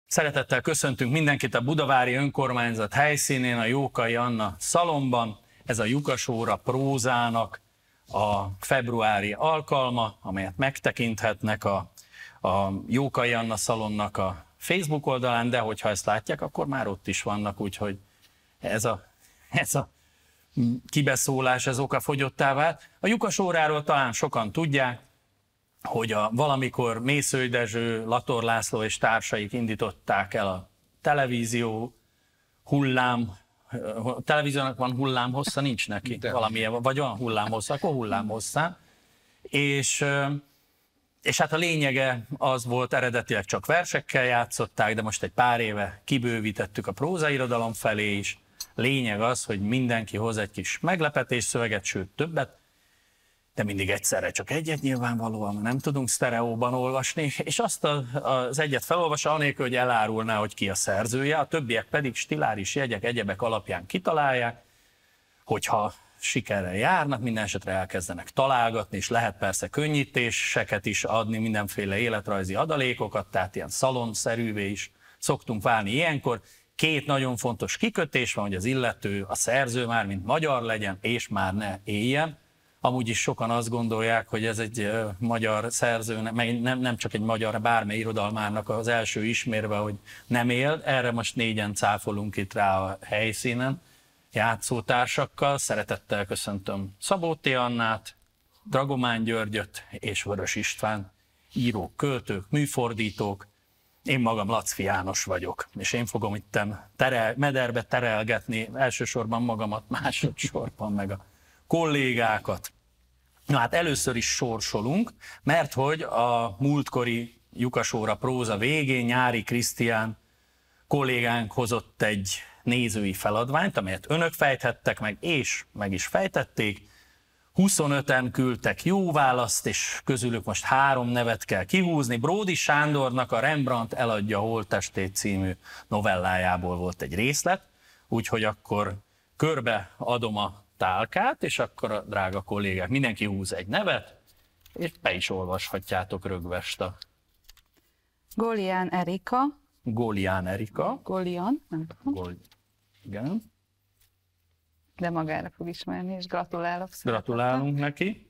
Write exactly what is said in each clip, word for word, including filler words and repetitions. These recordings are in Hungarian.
Szeretettel köszöntünk mindenkit a Budavári Önkormányzat helyszínén, a Jókai Anna szalonban. Ez a Lyukas óra prózának a februári alkalma, amelyet megtekinthetnek a, a Jókai Anna szalonnak a Facebook oldalán, de hogyha ezt látják, akkor már ott is vannak, úgyhogy ez a, ez a kibeszólás, ez okafogyottá vált. A Lyukas óráról talán sokan tudják, hogy a, valamikor Mészöly Dezső, Lator László és társaik indították el a televízió hullám, a televíziónak van hullámhossza, nincs neki, de valamilyen, vagy van hullámhossza, akkor hullámhosszá. És, és hát a lényege az volt, eredetileg csak versekkel játszották, de most egy pár éve kibővítettük a prózairodalom felé is. Lényeg az, hogy mindenki hoz egy kis meglepetés szöveget, sőt többet, de mindig egyszerre csak egyet nyilvánvalóan, nem tudunk sztereóban olvasni, és azt az egyet felolvassa, anélkül, hogy elárulná, hogy ki a szerzője, a többiek pedig stiláris jegyek, egyebek alapján kitalálják, hogyha sikerrel járnak, minden esetre elkezdenek találgatni, és lehet persze könnyítéseket is adni, mindenféle életrajzi adalékokat, tehát ilyen szalonszerűvé is szoktunk válni ilyenkor. Két nagyon fontos kikötés van, hogy az illető, a szerző már mint magyar legyen, és már ne éljen. Amúgy is sokan azt gondolják, hogy ez egy uh, magyar szerző, nem, nem csak egy magyar, bármely irodalmárnak az első ismérve, hogy nem él. Erre most négyen cáfolunk itt rá a helyszínen, játszótársakkal. Szeretettel köszöntöm Szabó-T. Annát, Dragomán Györgyöt és Vörös István, írók, költők, műfordítók. Én magam Lacfi János vagyok, és én fogom itten terel, mederbe terelgetni elsősorban magamat, másodszorban meg a kollégákat. Na hát először is sorsolunk, mert hogy a múltkori Lyukas óra próza végén Nyári Krisztián kollégánk hozott egy nézői feladványt, amelyet önök fejthettek meg, és meg is fejtették. huszonöten küldtek jó választ, és közülük most három nevet kell kihúzni. Bródi Sándornak a Rembrandt eladja holttestét című novellájából volt egy részlet, úgyhogy akkor körbe adom a tálkát, és akkor a drága kollégák, mindenki húz egy nevet, és be is olvashatjátok rögvest a... Gólián Erika. Gólián Erika. Gólián, nem tudom. Gól... Igen. De magára fog ismerni, és gratulálok. Gratulálunk neki.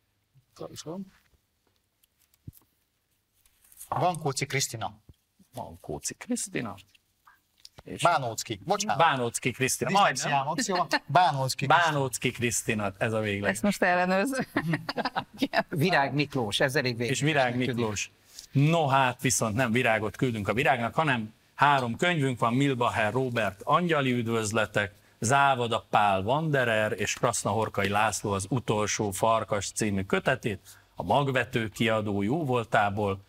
Vankóci Krisztina. Vankóci Krisztina. És Bánócki, bocsánat. Bánócki Krisztina. Majdnem. Bánócki Bánócki Krisztina, ez a végleg. Ezt most ellenőrző. Virág Miklós, ez elég végül. És Virág Miklós. No hát viszont nem virágot küldünk a Virágnak, hanem három könyvünk van, Milbacher Róbert Angyali üdvözletek, Závada Pál Wanderer és Krasznahorkai László az Utolsó Farkas című kötetét, a Magvető kiadó jóvoltából.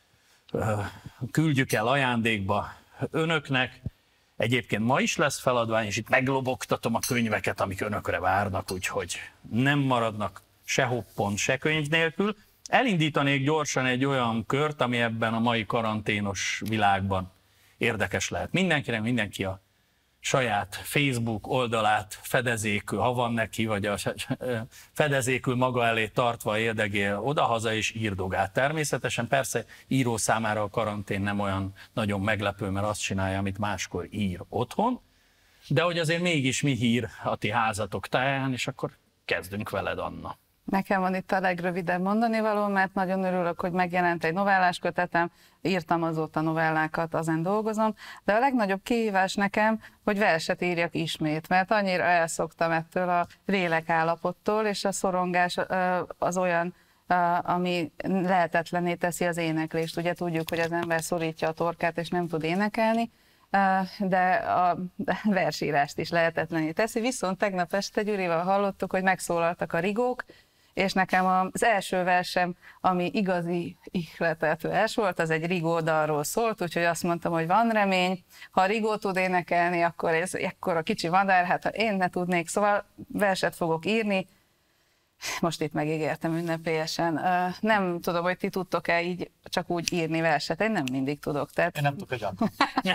Küldjük el ajándékba önöknek. Egyébként ma is lesz feladvány, és itt meglobogtatom a könyveket, amik önökre várnak, úgyhogy nem maradnak se hoppon, se könyv nélkül. Elindítanék gyorsan egy olyan kört, ami ebben a mai karanténos világban érdekes lehet mindenkinek, mindenki a saját Facebook oldalát fedezékül, ha van neki, vagy a fedezékül maga elé tartva érdegél odahaza és írdogál. Természetesen persze író számára a karantén nem olyan nagyon meglepő, mert azt csinálja, amit máskor ír otthon, de hogy azért mégis mi hír a ti házatok táján, és akkor kezdünk veled, Anna. Nekem van itt a legrövidebb mondani való, mert nagyon örülök, hogy megjelent egy novellás kötetem, írtam azóta novellákat, azon dolgozom, de a legnagyobb kihívás nekem, hogy verset írjak ismét, mert annyira elszoktam ettől a lélekállapottól, és a szorongás az olyan, ami lehetetlenné teszi az éneklést. Ugye tudjuk, hogy az ember szorítja a torkát, és nem tud énekelni, de a versírást is lehetetlenné teszi. Viszont tegnap este Gyurival hallottuk, hogy megszólaltak a rigók, és nekem az első versem, ami igazi ihletető vers volt, az egy rigó dalról szólt, úgyhogy azt mondtam, hogy van remény, ha a rigó tud énekelni, akkor ez ekkora kicsi madár, hát ha én ne tudnék, szóval verset fogok írni, most itt megígértem ünnepélyesen. Nem tudom, hogy ti tudtok-e így csak úgy írni verset, én nem mindig tudok. Tehát... Én nem tudok egyáltalán.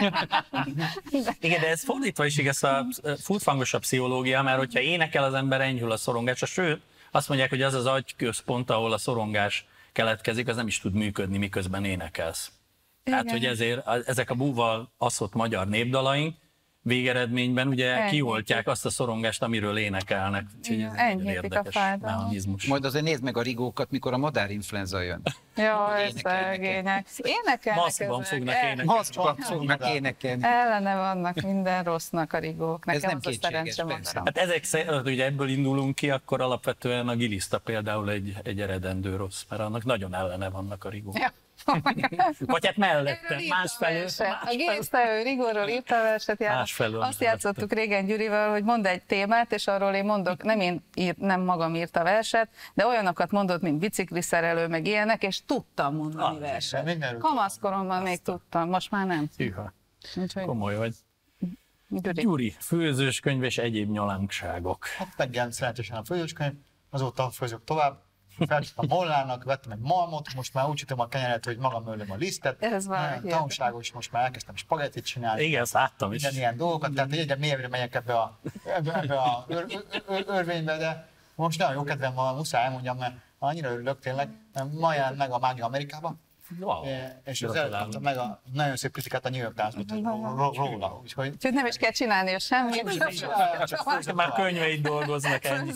Igen, de ez fordítva is igaz, a furfangos a pszichológia, mert hogyha énekel az ember, enyhül a szorongása, sőt, azt mondják, hogy az az agyközpont, ahol a szorongás keletkezik, az nem is tud működni, miközben énekelsz. Tehát, hogy ezért ezek a búval aszott magyar népdalaink végeredményben ugye Enyhítik. kioltják azt a szorongást, amiről énekelnek. Úgyhogy ez egy nagyon Enyhítik a érdekes fájdalmat. mechanizmus. Majd azért nézd meg a rigókat, mikor a madárinfluenza jön. Jaj, Énekelnek. szegények. Énekelnek Maszkban ezek. fognak El- énekelni. Maszkban fognak énekelni. Ellene vannak minden rossznak a rigók. Ez Nekem nem az a kétséges, szerencsém persze. van. Hát ezek szerint, ugye ebből indulunk ki, akkor alapvetően a giliszta például egy, egy eredendő rossz, mert annak nagyon ellene vannak a rigók. Ja. Vagy hát mellette, Erről írtam másfelől. verset. A másfelől. Giliszta Rigóról írta a verset, János. Másfelől Azt mellette. játszottuk régen Gyurival, hogy mondd egy témát, és arról én mondok, nem én ír, nem magam írta a verset, de olyanokat mondott, mint bicikliszerelő, meg ilyenek, és tudtam mondani Ah, verset. mindenről Kamaszkoromban még tudtam, most már nem. Hűha, Úgyhogy komoly vagy. Gyuri. Gyuri, főzőskönyv és egyéb nyalánkságok. Hát megjelent szerencsésem a főzőskönyv, azóta főzök tovább. Felcsaptam Mollának, vettem egy malmot, most már úgy sütöm a kenyeret, hogy magam ölöm a lisztet. Ez valami Nagyon hihetetlen. tanulságos, most már elkezdtem spagettit csinálni. Igen, ezt láttam is. Minden ilyen dolgokat, tehát egyre mélyebbre megyek ebbe a, ebbe, ebbe a ör, ör, ör, örvénybe, de most nagyon jó kedvem van, muszáj elmondjam, mert annyira örülök tényleg. Ma jelent meg a Mágia Amerikába, Wow. és az előtt kaptam meg a nagyon szép kritikát a New York Times-ból róla. Úgyhogy Úgyhogy nem is kell csinálni semmit. Már könyveit dolgoznak ennyi.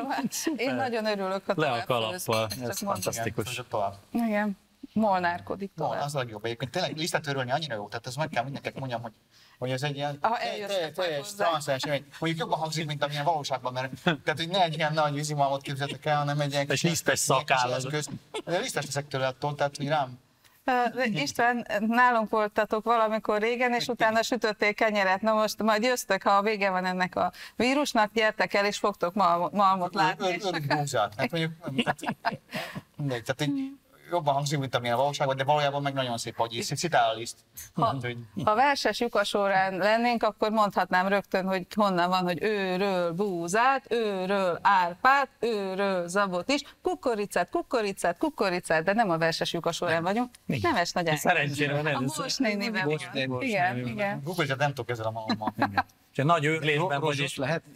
Én nagyon örülök, ha Le a tovább kalappal, főzök. ez Csak mondom. fantasztikus. főzök tovább. Igen, molnárkodik No, tovább. az a legjobb egyébként. Tényleg lisztet örülni annyira jó, tehát ez meg kell mindenkinek mondjam, hogy, hogy ez egy ilyen Ha eljöttek teljes- teljes hozzá. transzens élmény. Mondjuk jobban hangzik, mint amilyen valóságban, mert tehát, hogy ne egy ilyen nagy vízimalmot képzeltek el, hanem egy ilyen És lisztes szakállal. eszköz. De lisztes leszek tőle attól, tehát hogy rám. Ö, István, nálunk voltatok valamikor régen, és utána sütötték kenyeret. Na most majd jöztök, ha a vége van ennek a vírusnak, gyertek el, és fogtok mal- malmot látni. és- Örök búzát. Hát mondjuk, tehát, mindegy, tehát így jobban hangzik, mint amilyen valóságban, de valójában meg nagyon szép, hogy íz. Citál a liszt. Hát, hogy Ha verses lyukasórán lennénk, akkor mondhatnám rögtön, hogy honnan van, hogy őről búzát, őről árpát, őről zabot is, kukoricát, kukoricát, kukoricát, de nem a verses lyukasórán vagyunk. Nemes nagy Ágnes. Szerencsére van A ez. Bors néniben Bors van. néni, Bors Igen, néni. igen. kukoricát nem tudok ezzel a malommal. És nagy őrlésben vagy Rozsot is, lehet?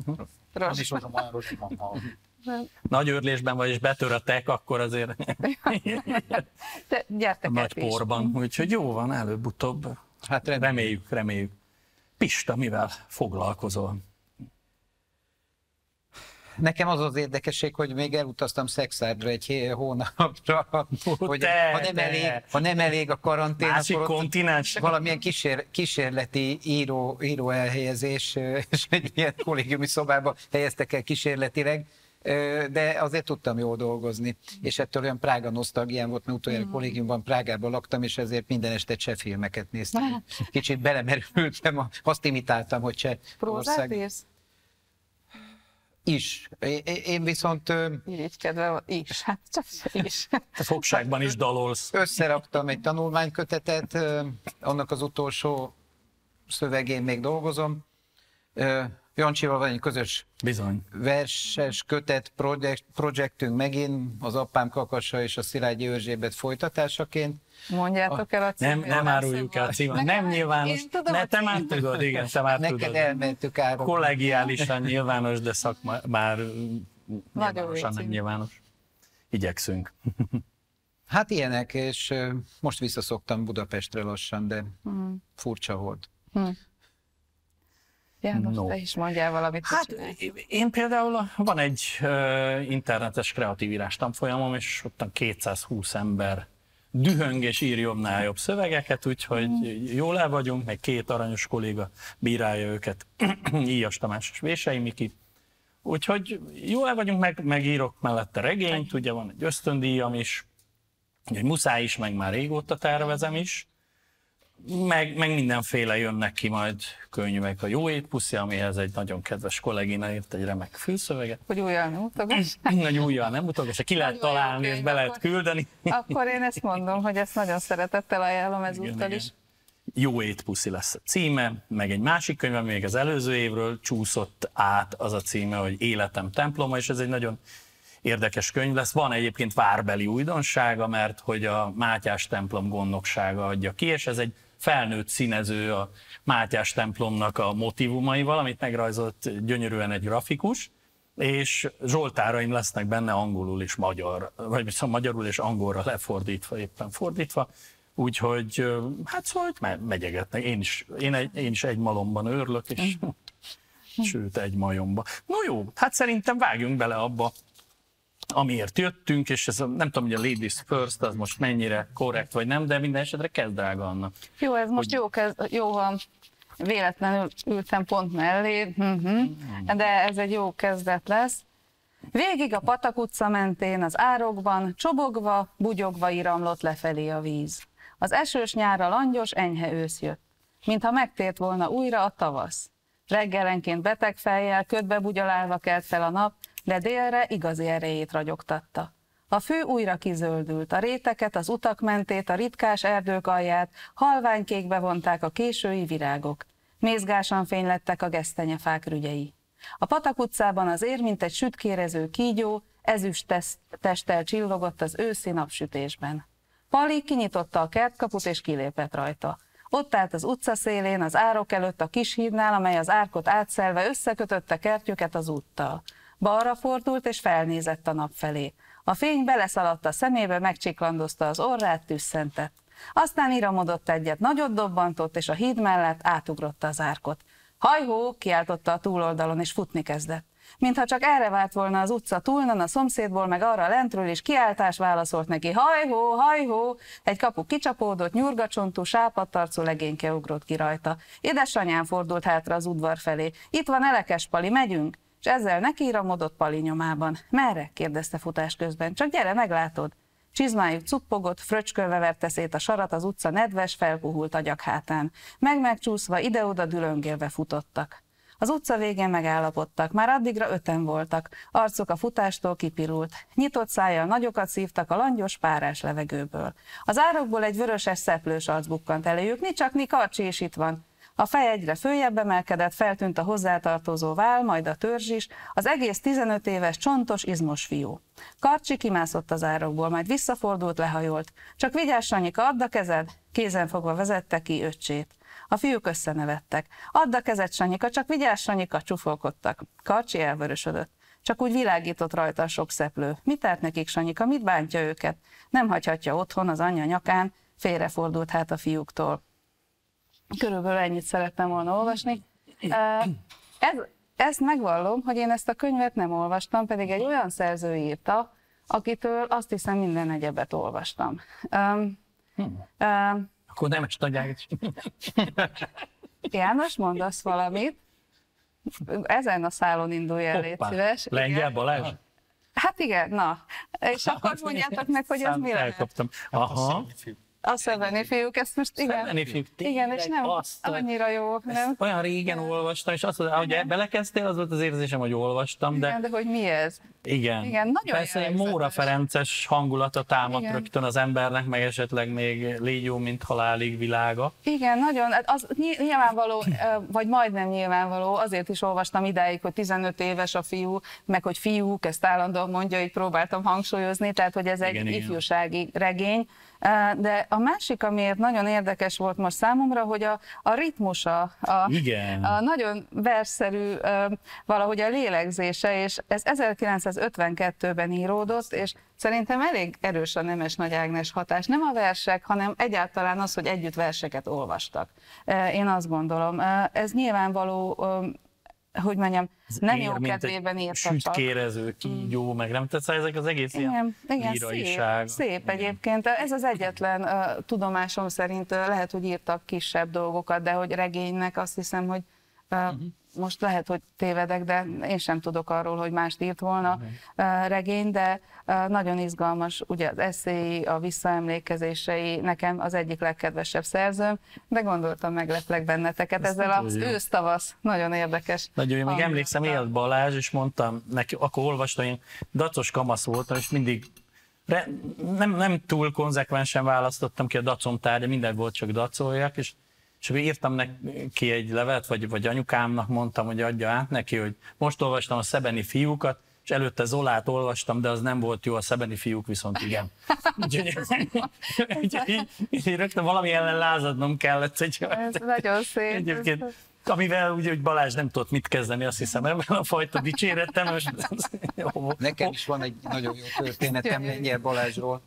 Az is olyan olyan rossz malom. nagy őrlésben vagy, és betör a tek, akkor azért De gyertek nagy el, porban. Úgyhogy jó van, előbb-utóbb. Hát reméljük. Reméljük, reméljük. Pista, mivel foglalkozol? Nekem az az érdekesség, hogy még elutaztam Szexárdra egy hé- hónapra, hogy te, ha nem, te. elég, ha nem elég a karantén, Másik akkor ott kontinens? valamilyen kísér, kísérleti író, író elhelyezés, és egy ilyen kollégiumi szobába helyeztek el kísérletileg, de azért tudtam jól dolgozni, és ettől olyan Prága nosztalgiám volt, mert utoljára Mm. kollégiumban Prágában laktam, és ezért minden este cseh filmeket néztem. Kicsit belemerültem, azt imitáltam, hogy cseh Prózát ország írsz? is. Én- Én viszont ö, Irigykedve van. Is. Hát csak is. Te fogságban is dalolsz. összeraktam egy tanulmánykötetet, ö, annak az utolsó szövegén még dolgozom. Ö, Jancsival van egy közös Bizony. verses kötet projekt, projektünk megint, az Apám kakasa és a Szilágyi Erzsébet folytatásaként. Mondjátok el a Nem, címét. nem áruljuk el címet. Nem nyilvános. Én tudom Ne, a te már címet. tudod, igen, te már Neked tudod. elmentük árok. Kollegiálisan nyilvános, de szakma, bár nyilvánosan nem vicc. nyilvános. Igyekszünk. Hát ilyenek, és ö, most visszaszoktam Budapestre lassan, de furcsa volt. János, No. te is mondjál valamit. hogy Hát csinálj. én például van egy uh, internetes kreatív írás tanfolyamom, és ottan kétszázhúsz ember dühöng és ír jobbnál jobb szövegeket, úgyhogy jól el vagyunk, meg két aranyos kolléga bírálja őket, Íjas Tamás és Vései Miki. Úgyhogy jól el vagyunk, meg, meg írok mellette regényt, ugye van egy ösztöndíjam is, úgyhogy muszáj is, meg már régóta tervezem is. Meg, meg mindenféle jönnek ki majd könyvek. A Jó Ét Puszi, amihez egy nagyon kedves kollégina írt egy remek fülszöveget. Hogy újjal nem utogass. Nagy újjal nem utok, és ki lehet Nagyon jó találni, és könyv, be lehet akkor- küldeni. Akkor én ezt mondom, hogy ezt nagyon szeretettel ajánlom Igen, ezúttal igen. is. Jó Ét Puszi lesz a címe, meg egy másik könyv, ami még az előző évről csúszott át, az a címe, hogy Életem temploma, és ez egy nagyon érdekes könyv lesz. Van egyébként várbeli újdonsága, mert hogy a Mátyás templom gondnoksága adja ki, és ez egy felnőtt színező a Mátyás templomnak a motívumaival, amit megrajzolt gyönyörűen egy grafikus, és zsoltáraim lesznek benne angolul és magyar, vagy szóval magyarul és angolra lefordítva, éppen fordítva. úgyhogy hát szóval megyegetnek. Én is, én, egy, én is egy malomban őrlök, és sőt egy majomba. No jó, hát szerintem vágjunk bele abba, amiért jöttünk, és ez nem tudom, hogy a ladies first az most mennyire korrekt vagy nem, de minden esetre kezd, drága Anna. Jó, ez most hogy... jó, kezd, jó, ha véletlenül ültem pont mellé, de ez egy jó kezdet lesz. Végig a Patak utca mentén az árokban, csobogva, bugyogva iramlott lefelé a víz. Az esős nyárra langyos, enyhe ősz jött, mintha megtért volna újra a tavasz. Reggelenként beteg fejjel, ködbe bugyolálva kelt fel a nap, de délre igazi erejét ragyogtatta. A fű újra kizöldült, a réteket, az utak mentét, a ritkás erdők alját halványkékbe vonták a késői virágok. Mézgásan fénylettek a gesztenyefák rügyei. A Patak utcában az ér, mint egy sütkérező kígyó, ezüst testtel csillogott az őszi napsütésben. Pali kinyitotta a kertkaput és kilépett rajta. Ott állt az utca szélén, az árok előtt a kis hídnál, amely az árkot átszelve összekötötte kertjüket az úttal. Balra fordult és felnézett a nap felé. A fény beleszaladt a szemébe, megcsiklandozta az orrát, tüsszentett. Aztán iramodott egyet, nagyot dobbantott, és a híd mellett átugrotta az árkot. Hajhó, kiáltotta a túloldalon, és futni kezdett. Mintha csak erre várt volna az utca túlnan, a szomszédból meg arra lentről is kiáltás válaszolt neki. Hajhó, hajhó! Egy kapu kicsapódott, nyurgacsontú, sápadtarcú legényke ugrott ki rajta. Édesanyám fordult hátra az udvar felé. Itt van Elekes Pali, megyünk! És ezzel nekiiramodott Pali nyomában. Merre? kérdezte futás közben. Csak gyere, meglátod. Csizmájuk cuppogott, fröcskölve verte szét a sarat az utca nedves, felpuhult agyak hátán. Meg-megcsúszva, ide-oda dülöngélve futottak. Az utca végén megállapodtak, már addigra öten voltak, arcuk a futástól kipirult. Nyitott szájjal nagyokat szívtak a langyos, párás levegőből. Az árokból egy vöröses szeplős arc bukkant eléjük, ni csak ni, Karcsi is itt van. A fej egyre följebb emelkedett, feltűnt a hozzátartozó vál, majd a törzs is, az egész tizenöt éves, csontos, izmos fiú. Karcsi kimászott az árokból, majd visszafordult, lehajolt. Csak vigyázz, Sanyika, add a kezed! Kézenfogva vezette ki öccsét. A fiúk összenevettek. Add a kezed, Sanyika, csak vigyázz, Sanyika, csúfolkodtak. Karcsi elvörösödött. Csak úgy világított rajta a sok szeplő. Mit árt nekik, Sanyika, mit bántja őket? Nem hagyhatja otthon az anyja nyakán, félrefordult hát a fiúktól. Körülbelül ennyit szerettem volna olvasni. Ez, ezt megvallom, hogy én ezt a könyvet nem olvastam, pedig egy olyan szerző írta, akitől azt hiszem minden egyebet olvastam. Um, hmm. um, Akkor nem is tudják. János, mondasz valamit? Ezen a szálon indulj el, légy szíves. Lengyel Balázs? Hát igen, na. És akkor mondjátok meg, hogy ez mi lehet. Aha. A Szebeni fiúk, ezt most igen. Szebeni fiúk, igen, és nem azt, annyira jó, nem? Olyan régen igen. olvastam, és azt mondom, hogy belekezdtél, az volt az érzésem, hogy olvastam, igen, de... de hogy mi ez? Igen. Igen, nagyon persze egy Móra Ferences hangulata támadt igen. rögtön az embernek, meg esetleg még Légy jó, mint halálig világa. Igen, nagyon, az nyilvánvaló, vagy majdnem nyilvánvaló, azért is olvastam idáig, hogy tizenöt éves a fiú, meg hogy fiúk, ezt állandóan mondja, így próbáltam hangsúlyozni, tehát hogy ez igen, egy igen. ifjúsági regény. De a másik, amiért nagyon érdekes volt most számomra, hogy a, a ritmusa, a, a nagyon versszerű, valahogy a lélegzése, és ez ezerkilencszázötvenkettőben íródott, és szerintem elég erős a Nemes Nagy Ágnes hatás. Nem a versek, hanem egyáltalán az, hogy együtt verseket olvastak. Én azt gondolom. Ez nyilvánvaló, hogy mondjam, nem jó kedvében írtak. Sütkérező, kígyó, mm. meg nem tetsz, ezek az egész igen, ilyen íraiság. Szép, szép igen. Egyébként. Ez az egyetlen uh, tudomásom szerint uh, lehet, hogy írtak kisebb dolgokat, de hogy regénynek azt hiszem, hogy uh, uh-huh. most lehet, hogy tévedek, de én sem tudok arról, hogy mást írt volna uh, regény, de uh, nagyon izgalmas, ugye az eszéi, a visszaemlékezései, nekem az egyik legkedvesebb szerzőm, de gondoltam, megleplek benneteket ezt ezzel az ősz-tavasz, nagyon érdekes. Nagyon jó, még emlékszem, élt Balázs, és mondtam neki, akkor olvastam, én dacos kamasz voltam, és mindig re, nem, nem túl konzekvensen választottam ki a dacom tárgya, minden volt, csak dacoljak, és És akkor írtam neki egy levelet, vagy, vagy anyukámnak mondtam, hogy adja át neki, hogy most olvastam a Szebeni fiúkat, és előtte Zolát olvastam, de az nem volt jó, a Szebeni fiúk viszont igen. Úgyhogy így, így rögtön valami ellen lázadnom kellett. Hogy ez nagyon szép. Egyébként, amivel ugye, hogy Balázs nem tudott mit kezdeni, azt hiszem, ebben a fajta dicsérettem. Most... Nekem is van egy nagyon jó történetem Lengyel Balázsról.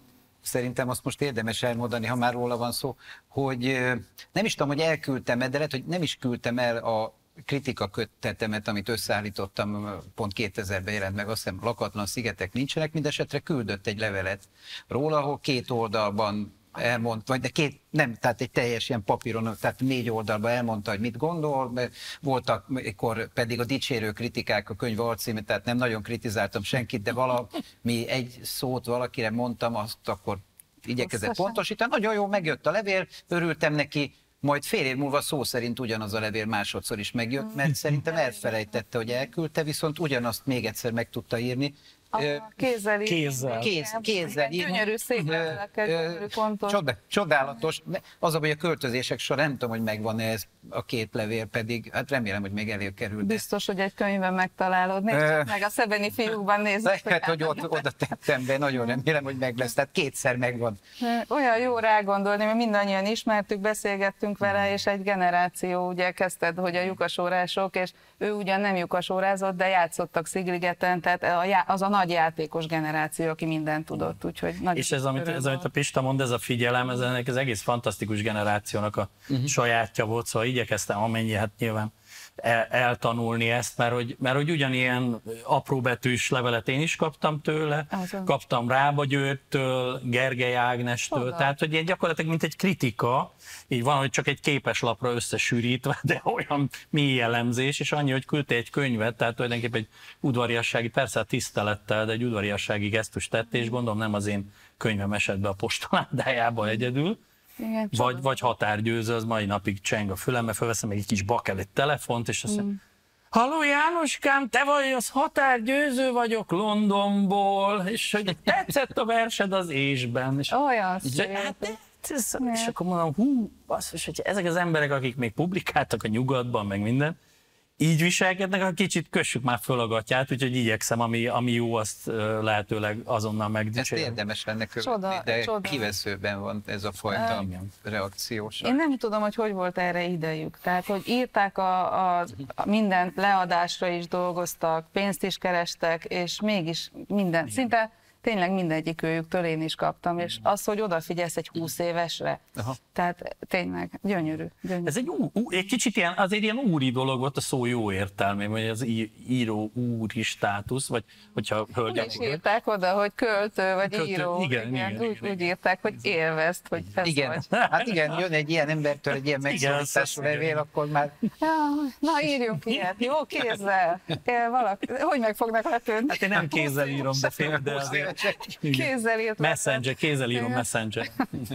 szerintem azt most érdemes elmondani, ha már róla van szó, hogy nem is tudom, hogy elküldtem-e, de lehet, hogy nem is küldtem el a kritika kötetemet, amit összeállítottam, pont kétezerben jelent meg, azt hiszem lakatlan szigetek nincsenek, mindesetre küldött egy levelet róla, ahol két oldalban elmondta, vagy de két, nem, tehát egy teljes ilyen papíron, tehát négy oldalban elmondta, hogy mit gondol, voltak, akkor pedig a dicsérő kritikák a könyv alcíme, tehát nem nagyon kritizáltam senkit, de valami egy szót valakire mondtam, azt akkor igyekezett pontosítani. Nagyon jó, megjött a levél, örültem neki, majd fél év múlva szó szerint ugyanaz a levél másodszor is megjött, mert szerintem elfelejtette, hogy elküldte, viszont ugyanazt még egyszer meg tudta írni. Kézzel, kézzel. Kéz, kézzel. Gyönyörű, szép levelekkel, gyönyörű, pontos. Csoda, csodálatos. Az a, hogy a költözések során nem tudom, hogy megvan-e ez a két levél, pedig hát remélem, hogy még előkerül. De... Biztos, hogy egy könyvben megtalálod. Nézd Ö... meg a Szebeni fiúkban nézzük. Lehet, hogy ott, oda tettem be, nagyon remélem, hogy meg lesz. Tehát kétszer megvan. Olyan jó rágondolni, mert mindannyian ismertük, beszélgettünk vele, és egy generáció, ugye kezdted, hogy a lyukasórások, és ő ugyan nem lyukasórázott, de játszottak Szigligeten, tehát az a nagy játékos generáció, aki mindent tudott, úgyhogy nagyon. És ez, amit, ez, amit a Pista mond, ez a figyelem, ez ennek az egész fantasztikus generációnak a uh-huh. sajátja volt, szóval igyekeztem amennyi, hát nyilván el, eltanulni ezt, mert hogy, mert hogy ugyanilyen apróbetűs levelet én is kaptam tőle, Azon. kaptam Rába Györgytől, Gergely Ágnestől, Oda. tehát hogy ilyen gyakorlatilag mint egy kritika, így van, hogy csak egy képeslapra összesűrítve, de olyan mély elemzés, és annyi, hogy küldte egy könyvet, tehát tulajdonképpen egy udvariassági, persze a tisztelettel, de egy udvariassági gesztus tett, és gondolom nem az én könyvem esett be a postaládájába egyedül, igen, vagy, vagy határgyőző, az mai napig cseng a fülembe, felveszem egy kis bakel egy telefont, és azt mondja, mm. Halló Jánoskám, te vagy az határgyőző vagyok Londonból, és hogy tetszett a versed az ésben. És, olyan és, hát, ez, és akkor mondom, hú, basszus, hogy ezek az emberek, akik még publikáltak a nyugatban, meg minden, így viselkednek, a kicsit kössük már föl a gatyát, úgyhogy igyekszem, ami, ami jó, azt lehetőleg azonnal megdicsérni. Ezt érdemes lenne követni, csoda, de csoda. Kiveszőben van ez a fajta uh, reakciós. Én nem tudom, hogy hogy volt erre idejük. Tehát, hogy írták a, a, a mindent, leadásra is dolgoztak, pénzt is kerestek, és mégis minden, szinte tényleg mindegyik őjüktől én is kaptam, és az, hogy odafigyelsz egy húsz évesre, Aha. tehát tényleg gyönyörű. gyönyörű. Ez egy, ú, ú, egy kicsit ilyen, azért ilyen úri dolog volt a szó jó értelmében, hogy az író úri státusz, vagy hogyha hölgyek... Úgy is írták oda, hogy költő, vagy költő, író, igen, igen, igen, igen, úgy, igen. úgy írták, hogy élvezd, hogy ez igen. vagy. Hát igen, jön egy ilyen embertől egy ilyen megszólítású levél, akkor már... Ja, na írjunk ilyet, jó, kézzel. Valaki, hogy meg fognak lepődni? Hát én nem kézzel írom, de fél, de azért... Kézzel írt. Messenger, kézzel írom Messenger.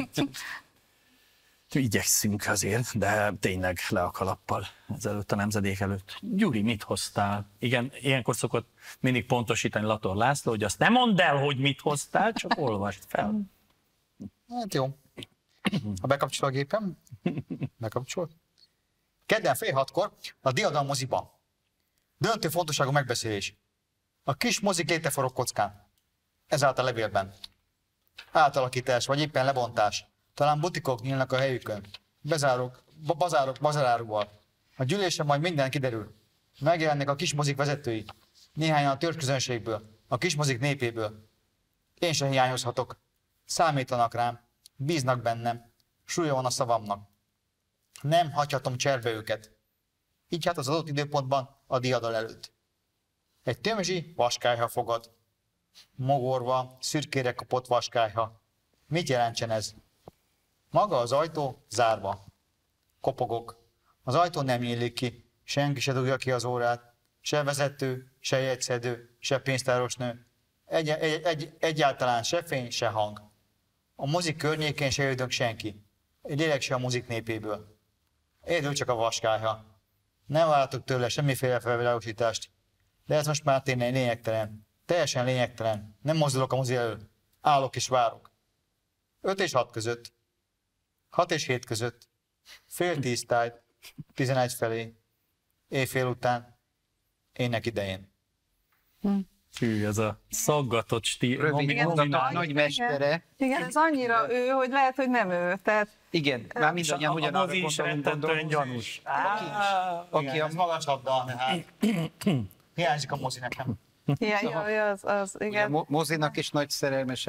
Igyekszünk azért, de tényleg le a kalappal ezelőtt a nemzedék előtt. Gyuri, mit hoztál? Igen, ilyenkor szokott mindig pontosítani Lator László, hogy azt nem mondd el, hogy mit hoztál, csak olvasd fel. Hát jó. Ha bekapcsol a gépem, bekapcsol. Kedden fél hatkor a Diadal moziban. Döntő fontosságú megbeszélés. A kis mozik léte forog kockán. Ez állt a levélben. Átalakítás, vagy éppen lebontás. Talán butikok nyílnak a helyükön. Bezárok, bazárok bazaráruval. A gyűlésen majd minden kiderül. Megjelennek a kismozik vezetői. Néhányan a törzsközönségből, a kismozik népéből. Én sem hiányozhatok. Számítanak rám, bíznak bennem. Súlya van a szavamnak. Nem hagyhatom cserbe őket. Így hát az adott időpontban a Diadal előtt. Egy tömzsi vaskályha fogad. Mogorva, szürkére kapott vaskályha. Mit jelentsen ez? Maga az ajtó zárva. Kopogok. Az ajtó nem nyílik ki, senki se dugja ki az órát. Se vezető, se jegyszedő, se pénztárosnő. Egy, egy, egy, egyáltalán se fény, se hang. A mozik környékén se jöttünk senki. Egy lélek se a mozik népéből. Érdül csak a vaskályha. Nem vártok tőle semmiféle felvilágosítást. De ez most már tényleg lényegtelen. Teljesen lényegtelen. Nem mozdulok a mozi elől. Állok és várok. Öt és hat között. Hat és hét között. Fél tíz tájt. Tizenegy felé. Éjfél után. Ének idején. Hm. Hű, ez a szaggatott stíl. Rövid mondat, nagy mestere. Igen, ez annyira ő, hogy lehet, hogy nem ő. Tehát... Igen, már mindannyian ugyanarra gondolunk, gondolunk, gyanús. Aki a magas labda, hát hiányzik a mozi nekem. Ja, ja, az, az, igen. Ugye, Mozinak is nagy szerelmese.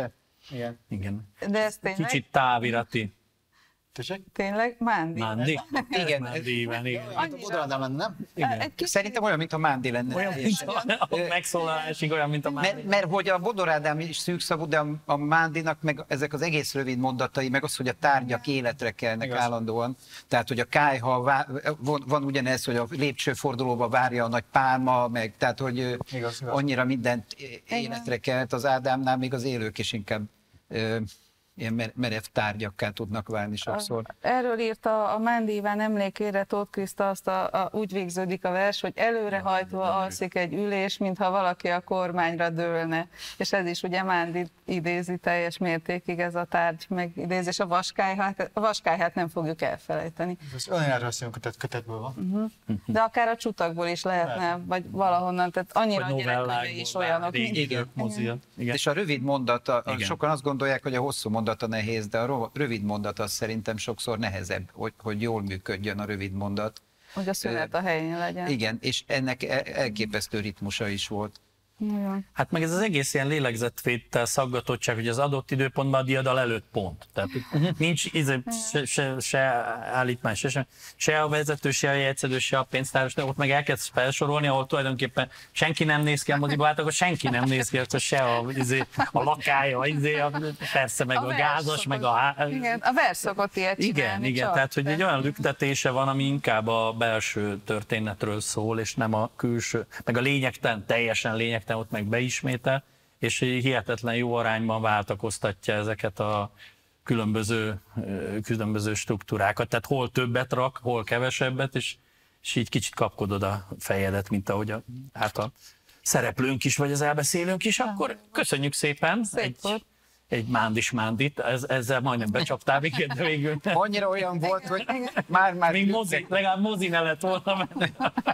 Igen. Igen. De ez tényleg, Kicsit távirati. Tessék? tényleg Mándi? Mándi? Igen. Mándi, igen, igen. Mint a Bodorádám lenne, nem? Igen. Egy kicsit- Szerintem olyan, mint a Mándi lenne. Olyan, mint a, a megszólalásig olyan, mint a Mándi. Mert, mert hogy a Bodor Ádám is szűkszavú, de a, a Mándinak meg ezek az egész rövid mondatai, meg az, hogy a tárgyak életre kelnek Igaz. állandóan. Tehát, hogy a kályha, vá, van, van ugyanez, hogy a lépcsőfordulóba várja a nagy pálma, meg tehát, hogy ö, Igaz, igaz. annyira mindent életre kelt az Ádámnál, még az élők is inkább ö, ilyen mer- merev tárgyakká tudnak válni sokszor. Erről írta a Mándi Iván emlékére Tóth Kriszta, azt a, a, úgy végződik a vers, hogy előrehajtva alszik egy ülés, mintha valaki a kormányra dőlne. És ez is ugye Mándi idézi teljes mértékig, ez a tárgy megidézés. A vaskályhát, a vaskályhát nem fogjuk elfelejteni. Ez önéletre szóló kötet, kötetből van. De akár a csutakból is lehetne, vagy valahonnan, tehát annyira a gyerekkönyvei is olyanok. mint- régi idők mozia. Igen. És a rövid mondat, a, Igen. sokan azt gondolják, hogy a hosszú mondata nehéz, de a ro- rövid mondat az szerintem sokszor nehezebb, hogy, hogy jól működjön a rövid mondat. Hogy a szünet a helyén legyen. Igen, és ennek el- elképesztő ritmusa is volt. Nagyon. Hát meg ez az egész ilyen lélegzetvétel, szaggatottság, hogy az adott időpontban a diadal előtt pont. Tehát nincs izé, se, se, se állítmány, se, se, se a vezető, se a jegyszedő, se a pénztáros, de ott meg elkezdsz felsorolni, ahol tulajdonképpen senki nem néz ki a moziba, hát akkor senki nem néz ki, akkor se a, izé, a lakája, izé, a, persze meg a, a gázas, meg a... há- Igen, a vers szokott ilyet Igen, csinálni, igen, csak. tehát hogy egy olyan lüktetése van, ami inkább a belső történetről szól, és nem a külső, meg a lényegtelen, teljesen lényegtelen, ott meg beismétel, és hihetetlen jó arányban váltakoztatja ezeket a különböző, különböző struktúrákat, tehát hol többet rak, hol kevesebbet, és, és így kicsit kapkodod a fejedet, mint ahogy a, hát a szereplőnk is, vagy az elbeszélőnk is, akkor köszönjük szépen! Szép Egy, volt. egy mándis mándit, ez, ezzel majdnem becsaptál minket, de végül nem. Annyira olyan volt, hogy már, már... Még mozi, legalább mozi ne lett volna menni.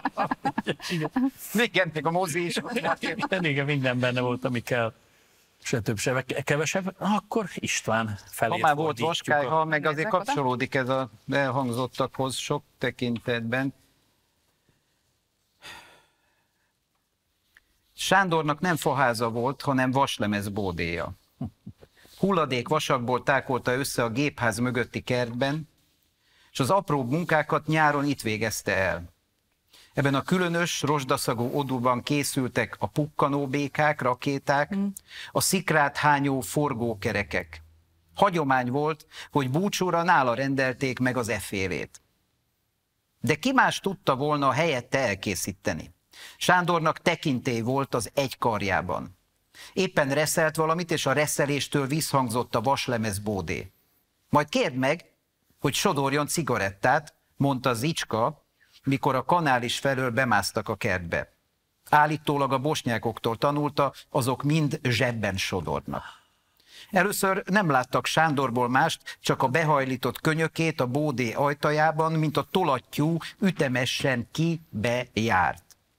Igen, Igen, még a mozi is. igen, minden benne volt, ami kell. Se több, se kevesebb. Akkor István felé Ha már volt fordítjuk vaskályha, meg azért Nézzek oda. kapcsolódik ez az elhangzottakhoz sok tekintetben. Sándornak nem faháza volt, hanem vaslemez bódéja. Hulladék vasakból tákolta össze a gépház mögötti kertben, és az apró munkákat nyáron itt végezte el. Ebben a különös, rozsdaszagú odúban készültek a pukkanóbékák, rakéták, a szikrát hányó forgókerekek. Hagyomány volt, hogy búcsúra nála rendelték meg az effélét. De ki más tudta volna helyette elkészíteni? Sándornak tekintély volt az egy karjában. Éppen reszelt valamit, és a reszeléstől visszhangzott a vaslemez bódé. Majd kérd meg, hogy sodorjon cigarettát, mondta Zicska, mikor a kanális felől bemásztak a kertbe. Állítólag a bosnyákoktól tanulta, azok mind zsebben sodornak. Először nem láttak Sándorból mást, csak a behajlított könyökét a bódé ajtajában, mint a tolattyú ütemesen ki-be járt.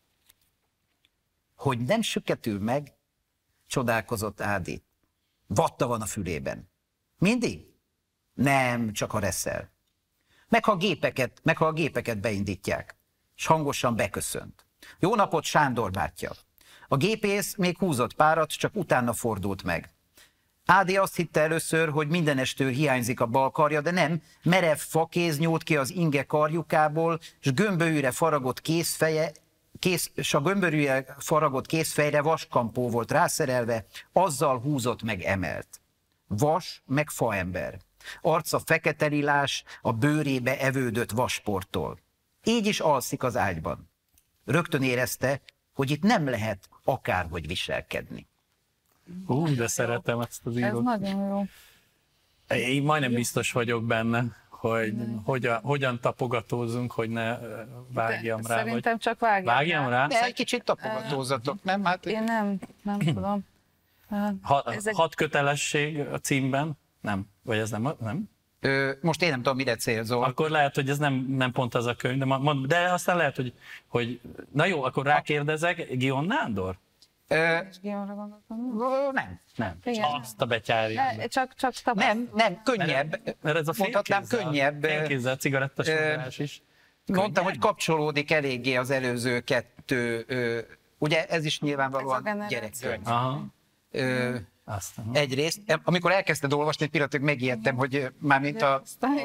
Hogy nem süketül meg, csodálkozott Ádi. Vatta van a fülében. Mindig? Nem, csak a reszel. Meg ha, gépeket, meg ha a gépeket beindítják. És hangosan beköszönt. Jó napot, Sándor bátyja. A gépész még húzott párat, csak utána fordult meg. Ádi azt hitte először, hogy mindenestől hiányzik a bal karja, de nem, merev fakéz nyúlt ki az inge karjukából, és gömbölyűre faragott kézfeje, kész, és a gömbölyűre faragott kézfejre vaskampó volt rászerelve, azzal húzott meg emelt. Vas meg faember. Arca fekete lilás, a bőrébe evődött vasporttól. Így is alszik az ágyban. Rögtön érezte, hogy itt nem lehet akárhogy viselkedni. Hú, de szeretem ezt az Ez írót. nagyon jó. Én majdnem biztos vagyok benne, hogy hogyan, hogyan tapogatózunk, hogy ne ö, vágjam De rá. Szerintem Vagy... csak vágjam, Vágjam rá? De egy kicsit tapogatózatok, nem? Hát Én nem, nem tudom. Ha, Ez egy- Hat kötelesség a címben? Nem. Vagy ez nem? nem? ö, most én nem tudom, mire célzol. Akkor lehet, hogy ez nem, nem pont az a könyv, de, mond, de aztán lehet, hogy, hogy... Na jó, akkor rákérdezek, Gion Nándor? Ö, Guillaume-ra gondoltam. ö, nem. Nem. Igen. Azt a betyárját. Ne, csak, csak tapaszt. Nem, nem, könnyebb. Mert ez a Mondhatnám, félkézzel- könnyebb. Félkézzel cigarettas Ö, sodorás is. Mondtam, Könnyebb? hogy kapcsolódik eléggé az előző kettő. Ö, ugye ez is Ez a nyilvánvalóan generáció. gyerekkönyv. Aha. Ö, Azt, egyrészt, amikor elkezdted olvasni, egy pillanatig megijedtem, hogy már mint a,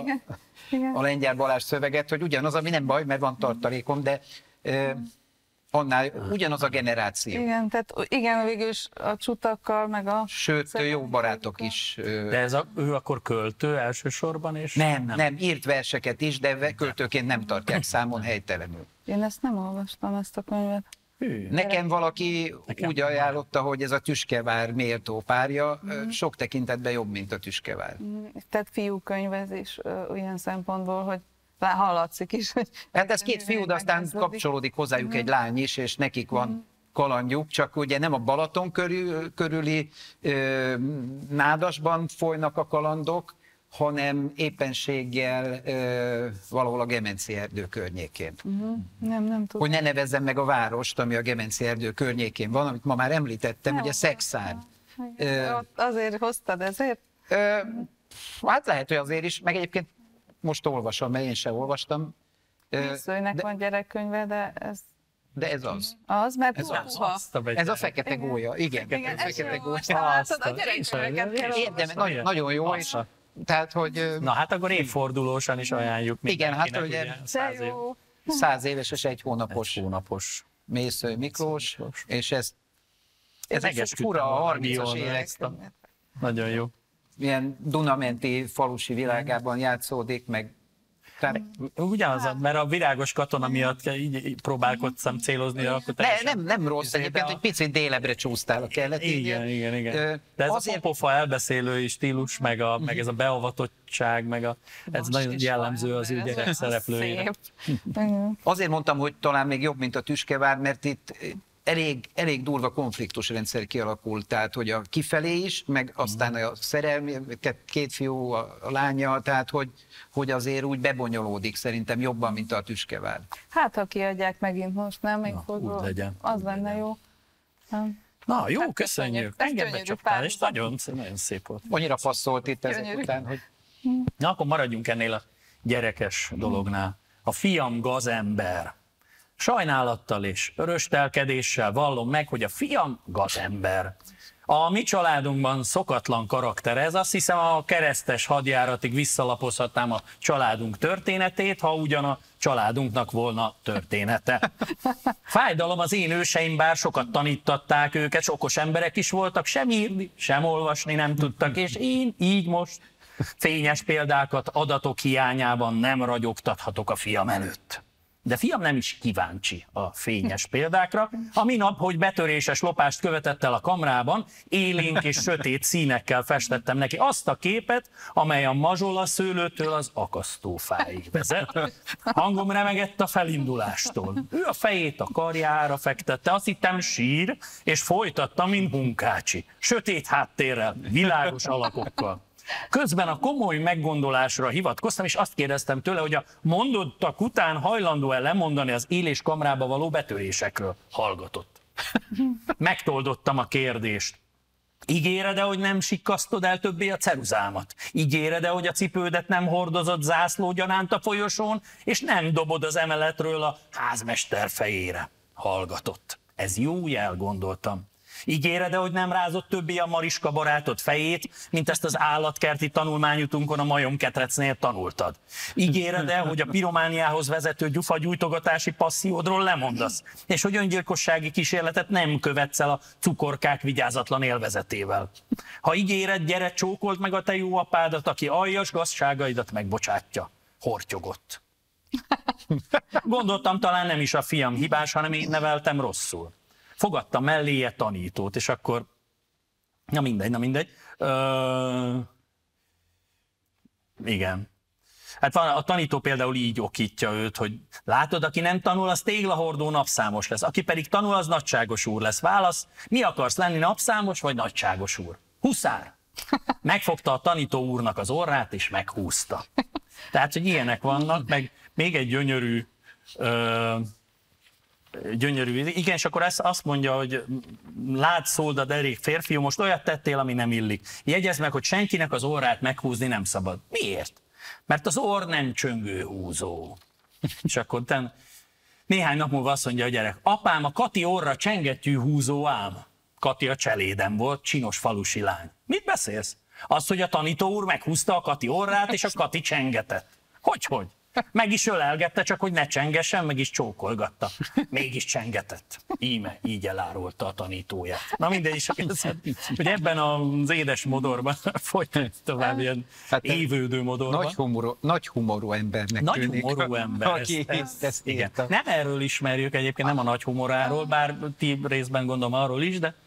a, a Lengyel Balázs szöveget, hogy ugyanaz, ami nem baj, mert van tartalékom, de ö, annál ugyanaz a generáció. Igen, tehát igen, végülis a csutakkal, meg a... Sőt, jó barátok is. De ez a, ő akkor költő elsősorban, és... Nem, nem, nem, írt verseket is, de költőként nem tartják számon helytelenül. Én ezt nem olvastam, ezt a könyvet. Hű. Nekem valaki Nekem. úgy ajánlotta, hogy ez a Tüskevár méltó párja, mm. sok tekintetben jobb, mint a Tüskevár. Tehát fiúkönyvezés olyan szempontból, hogy hallatszik is, hogy... Hát ez két fiú, de aztán kapcsolódik hozzájuk egy lány is, és nekik van kalandjuk, csak ugye nem a Balaton körül, körüli ö, nádasban folynak a kalandok, hanem éppenséggel ö, valahol a Gemenci erdő környékén. Uh-huh. Nem, nem tudom. Hogy ne nevezzem meg a várost, ami a Gemenci erdő környékén van, amit ma már említettem, Nem, ugye Szexárd. Ö, azért hoztad, ezért? Ö, hát lehet, hogy azért is, meg egyébként most olvasom, mert én sem olvastam. Mészőnek de, van gyerekkönyve, de ez... de ez az. Az, mert Ez az. puha. Ez a fekete Igen. gólya, igen. Igen, ez ez fekete jó, gólya. most látod a gyerekkönyveket. Érdemel, nagyon, nagyon jó, és tehát, hogy... Na hát akkor évfordulósan is ajánljuk igen, hát mindenkinek, ugye ugye, száz év- jó. száz éves és egy hónapos egy hónapos. Mésző Miklós, és ez, ez egy Megesküdtem fura a a harmincas rádión évek, ezt a- Nagyon jó. ilyen Dunamenti falusi világában játszódik, meg tehát, Ugyanaz, mert a virágos katona miatt így így próbálkoztam célozni, de akkor ne, teljesen- nem, nem rossz egyébként, de a- hogy picit délebre csúsztál a keleti. Igen, igen, Ö, igen. De ez azért- a popofa elbeszélői stílus, meg, a, meg ez a beavatottság, meg a, ez Most nagyon is jellemző az ő van, gyerek ez szereplőjének. szép. Igen. Azért mondtam, hogy talán még jobb, mint a Tüskevár, mert itt elég, elég durva konfliktusrendszer kialakult, tehát hogy a kifelé is, meg aztán a szerelmi, két fiú, a, a lánya, tehát hogy, hogy azért úgy bebonyolódik szerintem jobban, mint a Tüskevár. Hát, ha kiadják megint most, nem? Még Na, fordul, úgy legyen, az úgy lenne legyen. jó. Nem. Na, jó, Hát köszönjük. köszönjük. Ez Engem gyönyörű becsaptál, és párhuzam. nagyon, nagyon szép volt. Annyira passzolt itt ezek Gyönyörű. után, hogy Na, akkor maradjunk ennél a gyerekes dolognál. A fiam gazember. Sajnálattal és öröstelkedéssel vallom meg, hogy a fiam gazember. A mi családunkban szokatlan karakter ez, azt hiszem a keresztes hadjáratig visszalapozhatnám a családunk történetét, ha ugyan a családunknak volna története. Fájdalom az én őseim, bár sokat tanítatták őket, okos emberek is voltak, sem írni, sem olvasni nem tudtak, és én így most fényes példákat adatok hiányában nem ragyogtathatok a fiam előtt. De fiam nem is kíváncsi a fényes példákra. A minap, hogy betöréses lopást követett el a kamrában, élénk és sötét színekkel festettem neki azt a képet, amely a mazsola szőlőtől az akasztófáig vezet. Hangom remegett a felindulástól. Ő a fejét a karjára fektette, azt hittem sír, és folytatta, mint Munkácsi. Sötét háttérrel, világos alakokkal. Közben a komoly meggondolásra hivatkoztam, és azt kérdeztem tőle, hogy a mondottak után hajlandó-e lemondani az élés kamrába való betörésekről. Hallgatott. Megtoldottam a kérdést. Ígéred-e, hogy nem sikkasztod el többé a ceruzámat? Ígéred-e, hogy a cipődet nem hordozott zászlógyanánt a folyosón, és nem dobod az emeletről a házmester fejére? Hallgatott. Ez jó jel, gondoltam. Ígéred-e, hogy nem rázott többé a Mariska barátod fejét, mint ezt az állatkerti tanulmányutunkon a majomketrecnél tanultad? Ígéred-e, hogy a piromániához vezető gyufagyújtogatási passziódról lemondasz, és hogy öngyilkossági kísérletet nem követsz el a cukorkák vigyázatlan élvezetével? Ha ígéred, gyere, csókold meg a te jó apádat, aki aljas gazságaidat megbocsátja. Hortyogott. Gondoltam, talán nem is a fiam hibás, hanem én neveltem rosszul. Fogadtam melléje tanítót, és akkor, na mindegy, na mindegy. Ö... Igen. Hát van, a tanító például így okítja őt, hogy látod, aki nem tanul, az téglahordó napszámos lesz, aki pedig tanul, az nagyságos úr lesz. Válasz, mi akarsz lenni, napszámos vagy nagyságos úr? Huszár. Megfogta a tanító úrnak az orrát, és meghúzta. Tehát, hogy ilyenek vannak, meg még egy gyönyörű... Ö... gyönyörű. Igen, és akkor ezt azt mondja, hogy lát szólda derék férfiú, most olyat tettél, ami nem illik. Jegyezd meg, hogy senkinek az orrát meghúzni nem szabad. Miért? Mert az orr nem csöngőhúzó. És akkor ten... néhány nap múlva azt mondja a gyerek, apám, a Kati orra csengettyű húzó ám. Kati a cseléden volt, csinos falusi lány. Mit beszélsz? Azt, hogy a tanító úr meghúzta a Kati orrát, és a Kati csengetett. Hogyhogy? Meg is ölelgette, csak hogy ne csengessen, meg is csókolgatta. Mégis csengetett. Íme, így elárulta a tanítóját. Na mindegy is, hogy ebben az édes modorban folytatni tovább ilyen hát, évődő modorban. Nagy humorú, nagy humorú embernek nagy tűnik. Nagy humorú ember. Aki ezt, ezt, ezt igen. Nem erről ismerjük egyébként, nem a nagy humoráról, bár ti részben gondolom arról is, de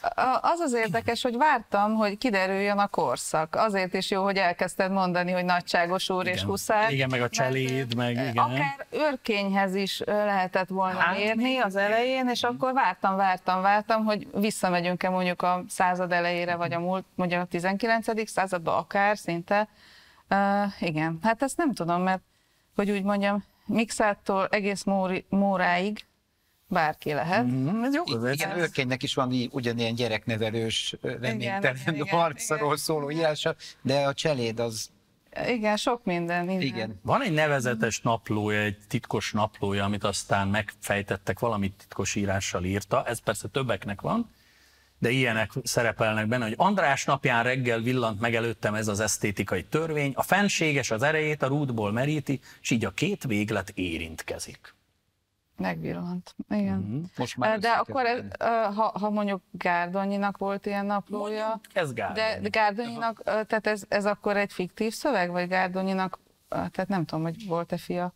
az az érdekes, hogy vártam, hogy kiderüljön a korszak. Azért is jó, hogy elkezdted mondani, hogy nagyságos úr igen. és huszár. Igen, meg a cseléd, meg igen. Akár őrkényhez is lehetett volna hát, mérni az elején, és akkor vártam, vártam, vártam, hogy visszamegyünk-e mondjuk a század elejére, vagy a múlt, mondjuk a tizenkilencedik századba akár szinte. Uh, igen, hát ezt nem tudom, mert hogy úgy mondjam, Mikszáttól egész Móri, Móráig bárki lehet. Mm, ez jó, igen, igen, őrkénynek is van ugyanilyen gyereknevelős, reménytelen harcról szóló írása, de a cseléd az... Igen, sok minden. minden. Igen. Van egy nevezetes naplója, egy titkos naplója, amit aztán megfejtettek, valamit titkos írással írta, ez persze többeknek van, de ilyenek szerepelnek benne, hogy András napján reggel villant meg előttem ez az esztétikai törvény, a fenséges az erejét a rúdból meríti, és így a két véglet érintkezik. Megvillant, igen. Mm-hmm. Most már de akkor, ez, ha, ha mondjuk Gárdonyinak volt ilyen naplója, mondjuk, ez Gárdonyi. De Gárdonyinak, tehát ez, ez akkor egy fiktív szöveg, vagy Gárdonyinak, tehát nem tudom, hogy volt-e fia?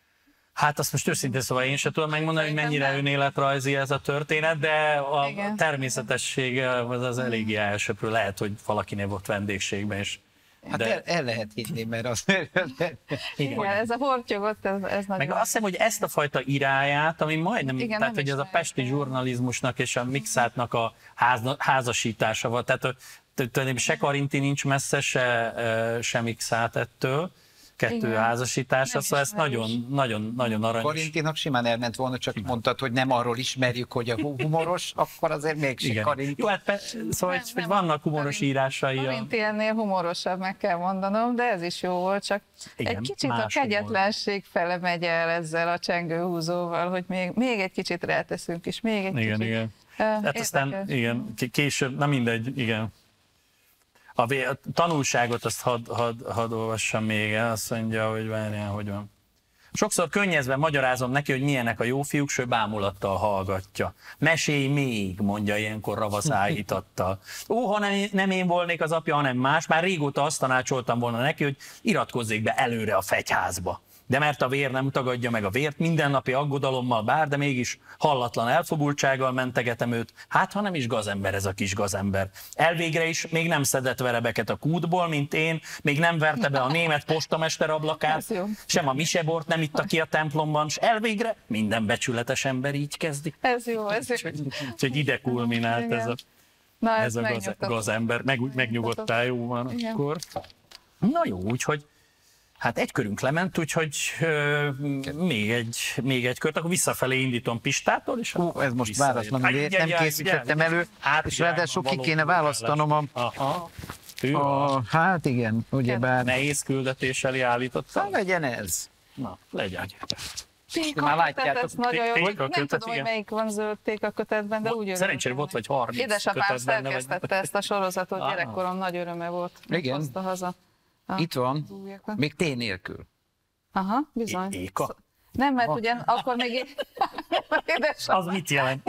Hát azt most őszintén szóval én sem tudom megmondani, hogy mennyire önéletrajzi ez a történet, de a igen. természetessége az, az eléggé elsöprő. Lehet, hogy valakinél volt vendégségben, és hát de... el, el lehet hinni, mert az... Igen, igen, ez a hortyogot, ez, ez nagyon... Meg azt hiszem, hogy ezt a fajta iráját, ami majdnem, igen, tehát hogy ez a pesti zsurnalizmusnak és a Mikszáthnak a ház, házasítása volt, tehát tulajdonképpen se Karinti nincs messze, se, se Mikszáth ettől, kettő igen. házasítása, nem szóval ez nagyon, nagyon, nagyon aranyos. Karintinak simán elment volna, csak igen. mondtad, hogy nem arról ismerjük, hogy a humoros, akkor azért mégsem Karinti. Jó, hát szóval, nem, hogy vannak humoros Karinti, írásai. Karinti ennél humorosabb, meg kell mondanom, de ez is jó volt, csak igen, egy kicsit a kegyetlenség fele megy el ezzel a csengőhúzóval, hogy még, még egy kicsit ráteszünk is, még egy igen, kicsit. Igen, igen. Hát aztán, igen, később, na mindegy, igen. A, vé, a tanulságot azt hadd had, had olvassam még el, azt mondja, hogy várjál, hogy van. Sokszor könnyezve magyarázom neki, hogy milyenek a jó fiúk, s ő bámulattal hallgatja. Mesélj még, mondja ilyenkor ravaszállítattal. Ó, ha nem, nem én volnék az apja, hanem más, már régóta azt tanácsoltam volna neki, hogy iratkozzék be előre a fegyházba. De mert a vér nem tagadja meg a vért, mindennapi aggodalommal bár, de mégis hallatlan elfogultsággal mentegetem őt, hát ha nem is gazember ez a kis gazember. Elvégre is még nem szedett verebeket a kútból, mint én, még nem verte be a német postamester ablakát, sem a misebort nem itta ki a templomban, s elvégre minden becsületes ember így kezdi. Ez jó, ez jó. Úgyhogy ide kulminált ez a, Na, ez a gaz, gazember. Meg, megnyugodtál, jó van igen. Akkor. Na jó, úgyhogy hát egy körünk lement, úgyhogy ö, még, egy, még egy kört, akkor visszafelé indítom Pistától, és Hú, ez most váratlanul, nem készítettem elő, hát, és ráadásul ki kéne választanom a... Aha. a hát igen, ugyebár... Nehéz küldetés elé állítottam. Na, legyen ez. Na, legyen. Téka már látjátok, ez nagyon jó. Téka nem tudom, hogy melyik van zöld téka kötetben, de úgy örülök. Szerencsére volt vagy harminc édesapám szerkesztette ezt a sorozatot, gyerekkorom nagy öröme volt. Igen. Hozta haza. Itt van, még T nélkül. Aha, bizony. Éka? Nem, mert ugyan akkor még... Az mit jelent?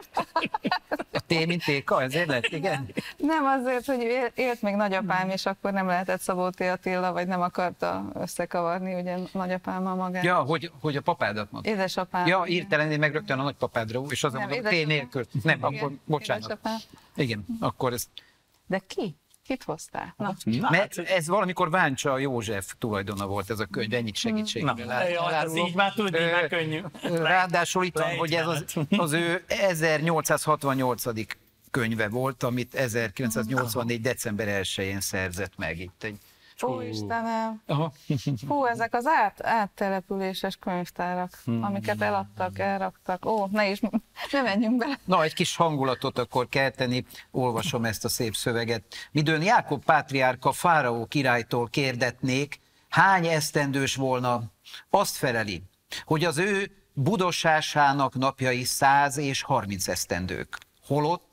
A T, mint Téka, ezért lett, igen? Nem azért, hogy élt még nagyapám, és akkor nem lehetett Szabó T. Attila, vagy nem akarta összekavarni ugye nagyapámmal magát. Ja, hogy, hogy a papádat mondta. Édesapám. Ja, írtelen, meg rögtön a nagypapádra, és azon mondom, T nélkül. Nem, igen, akkor bocsánat. Édesapám. Igen, akkor ez... De ki? Kit hoztál? Na. Na, mert ez valamikor Váncsa József tulajdona volt ez a könyv, ennyit segítségre. Na, ez így már tudni, már könnyű. Ráadásul itt van, hogy ez az, az ő ezernyolcszázhatvannyolcadik könyve volt, amit ezerkilencszáznyolcvannégy december elsején szerzett meg itt egy... Ó, Istenem! Aha. Hú, ezek az át, áttelepüléses könyvtárak, hmm. amiket eladtak, elraktak. Ó, ne is, ne menjünk bele. Na, egy kis hangulatot akkor kelteni, olvasom ezt a szép szöveget. Midőn Jákob pátriárka fáraó királytól kérdetnék, hány esztendős volna, azt feleli, hogy az ő budosásának napjai száz és harminc esztendők. Holott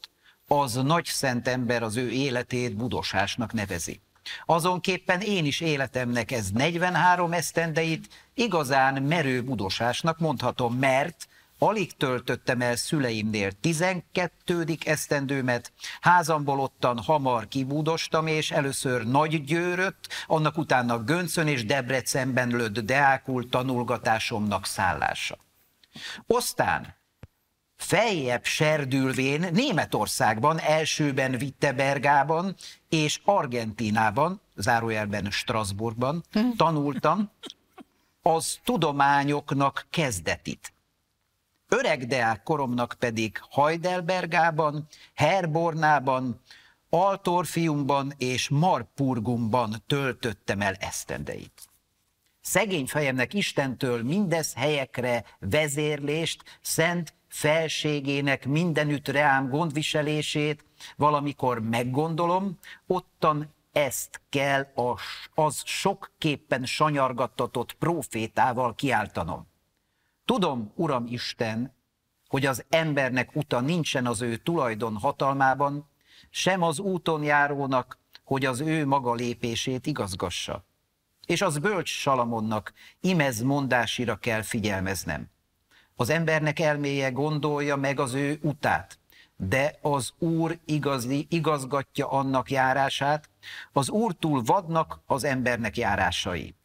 az nagy szent ember az ő életét budosásnak nevezi. Azonképpen én is életemnek ez negyvenhárom esztendeit igazán merő budosásnak mondhatom, mert alig töltöttem el szüleimnél tizenkettedik esztendőmet, házamból ottan hamar kibúdostam, és először Nagygyőrött, annak utána Göncön és Debrecenben lőtt deákul tanulgatásomnak szállása. Aztán feljebb serdülvén Németországban, elsőben Wittenbergában és Argentínában, zárójelben Strasbourgban tanultam az tudományoknak kezdetit. Öreg deák koromnak pedig Heidelbergában, Herbornában, Altorfiumban és Marburgumban töltöttem el esztendeit. Szegény fejemnek Istentől mindez helyekre vezérlést, szent felségének mindenütt reám gondviselését, valamikor meggondolom, ottan ezt kell az sokképpen sanyargattatott prófétával kiáltanom. Tudom, Uram Isten, hogy az embernek uta nincsen az ő tulajdon hatalmában, sem az úton járónak, hogy az ő maga lépését igazgassa. És az bölcs Salamonnak imez mondásira kell figyelmeznem. Az embernek elméje gondolja meg az ő utát, de az Úr igazi, igazgatja annak járását, az Úrtól vadnak az embernek járásai.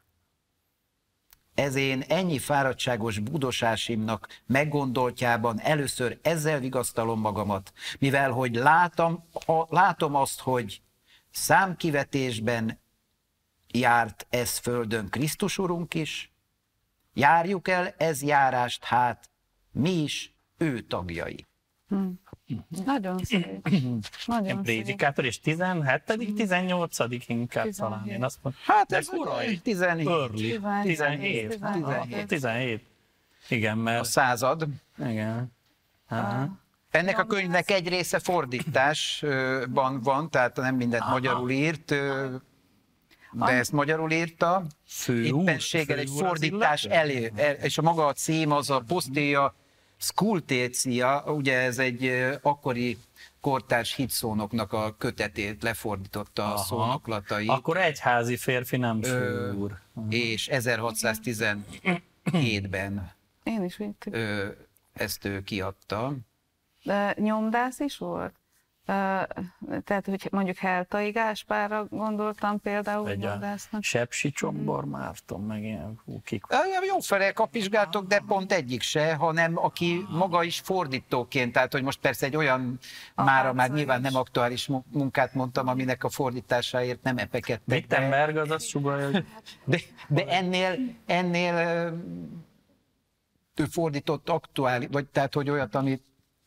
Ezén ennyi fáradtságos budosásimnak meggondoltjában először ezzel vigasztalom magamat, mivel hogy látom, a, látom azt, hogy számkivetésben járt ez földön Krisztus Urunk is, járjuk el ez járást, hát mi is ő tagjai. Hmm. Nagyon szép. Nagyon prédikátor, és tizenhetedik, tizennyolcadik inkább tizenhét. Talán. Én azt mondom, Hát de ez korai. tizenhét. Early. tizenhét. tizenhét. tizenhét. Igen, A mert... század. Igen. Aha. Ennek a könyvnek egy része fordításban van, tehát nem mindent Aha. magyarul írt, de ezt magyarul írta. Főúr, Éppenséggel egy főúr az fordítás illető? elő, és a maga a cím az a Postea Sculptetia, ugye ez egy akkori kortárs hitszónoknak a kötetét lefordította a Aha. szónoklatai. Akkor egyházi férfi nem főúr. És ezerhatszáztizenhétben Én is vittük. ö, ezt ő kiadta. De nyomdász is volt? Uh, tehát, hogy mondjuk Heltai Gáspárra gondoltam például Egy a nyomdásznak. Sepsi Csombor Márton, meg ilyen hú, kik. Jó fele kapizsgáltok, de pont egyik se, hanem aki maga is fordítóként, tehát hogy most persze egy olyan, mára már nyilván nem aktuális munkát mondtam, aminek a fordításáért nem epekedtek. De, Wittenberg az azt sugalja, hogy de, de ennél, ennél ő fordított aktuális, vagy tehát hogy olyat, amit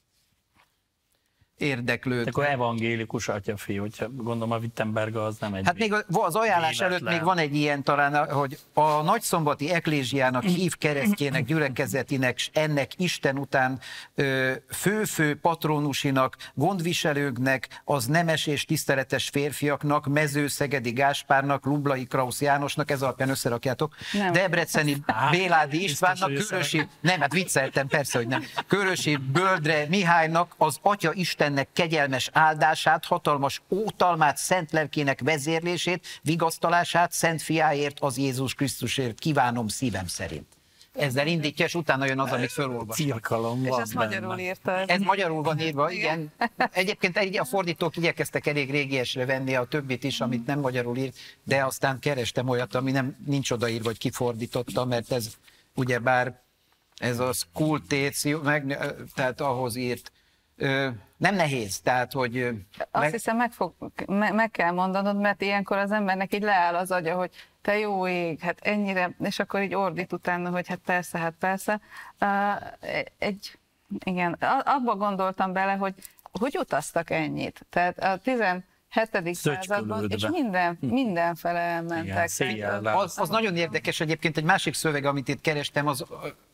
érdeklőd. akkor evangélikus atyafi, hogyha gondolom a Wittenberg az nem egy... Hát még az ajánlás véletlen. előtt még van egy ilyen talán, hogy a nagyszombati eklézsiának, hív keresztjének, gyülekezetinek, s ennek Isten után fő-fő patronusinak, gondviselőknek, az nemes és tiszteletes férfiaknak, Mezőszegedi Gáspárnak, Lublai Krausz Jánosnak, ez alapján összerakjátok, Nem. Debreceni Á, Béládi biztos, Istvánnak, hogy Körösi, nem, hát vicceltem, persze, hogy nem, Körösi Böldre Mihálynak, az Atya Istennek kegyelmes áldását, hatalmas ótalmát, szent lelkének vezérlését, vigasztalását, szent fiáért, az Jézus Krisztusért kívánom szívem szerint. Ezzel indítja, és utána jön az, amit felolvas. Ciakalom És van ezt benne. magyarul írta. Ez, Ez magyarul van írva, igen. Egyébként egy, a fordítók igyekeztek elég régiesre venni a többit is, amit nem magyarul írt, de aztán kerestem olyat, ami nem, nincs odaírva, hogy kifordította, mert ez ugyebár ez a skultéció, meg, tehát ahhoz írt. Ö, nem nehéz, tehát, hogy... Azt meg... hiszem, meg, fog, me, meg kell mondanod, mert ilyenkor az embernek így leáll az agya, hogy te jó ég, hát ennyire, és akkor így ordít utána, hogy hát persze, hát persze. Uh, egy, igen, abba gondoltam bele, hogy hogy utaztak ennyit. Tehát a tizenhetedik században, és minden, mindenfele elmentek. Igen, széjjel Az, az nagyon érdekes egyébként, egy másik szöveg, amit itt kerestem, az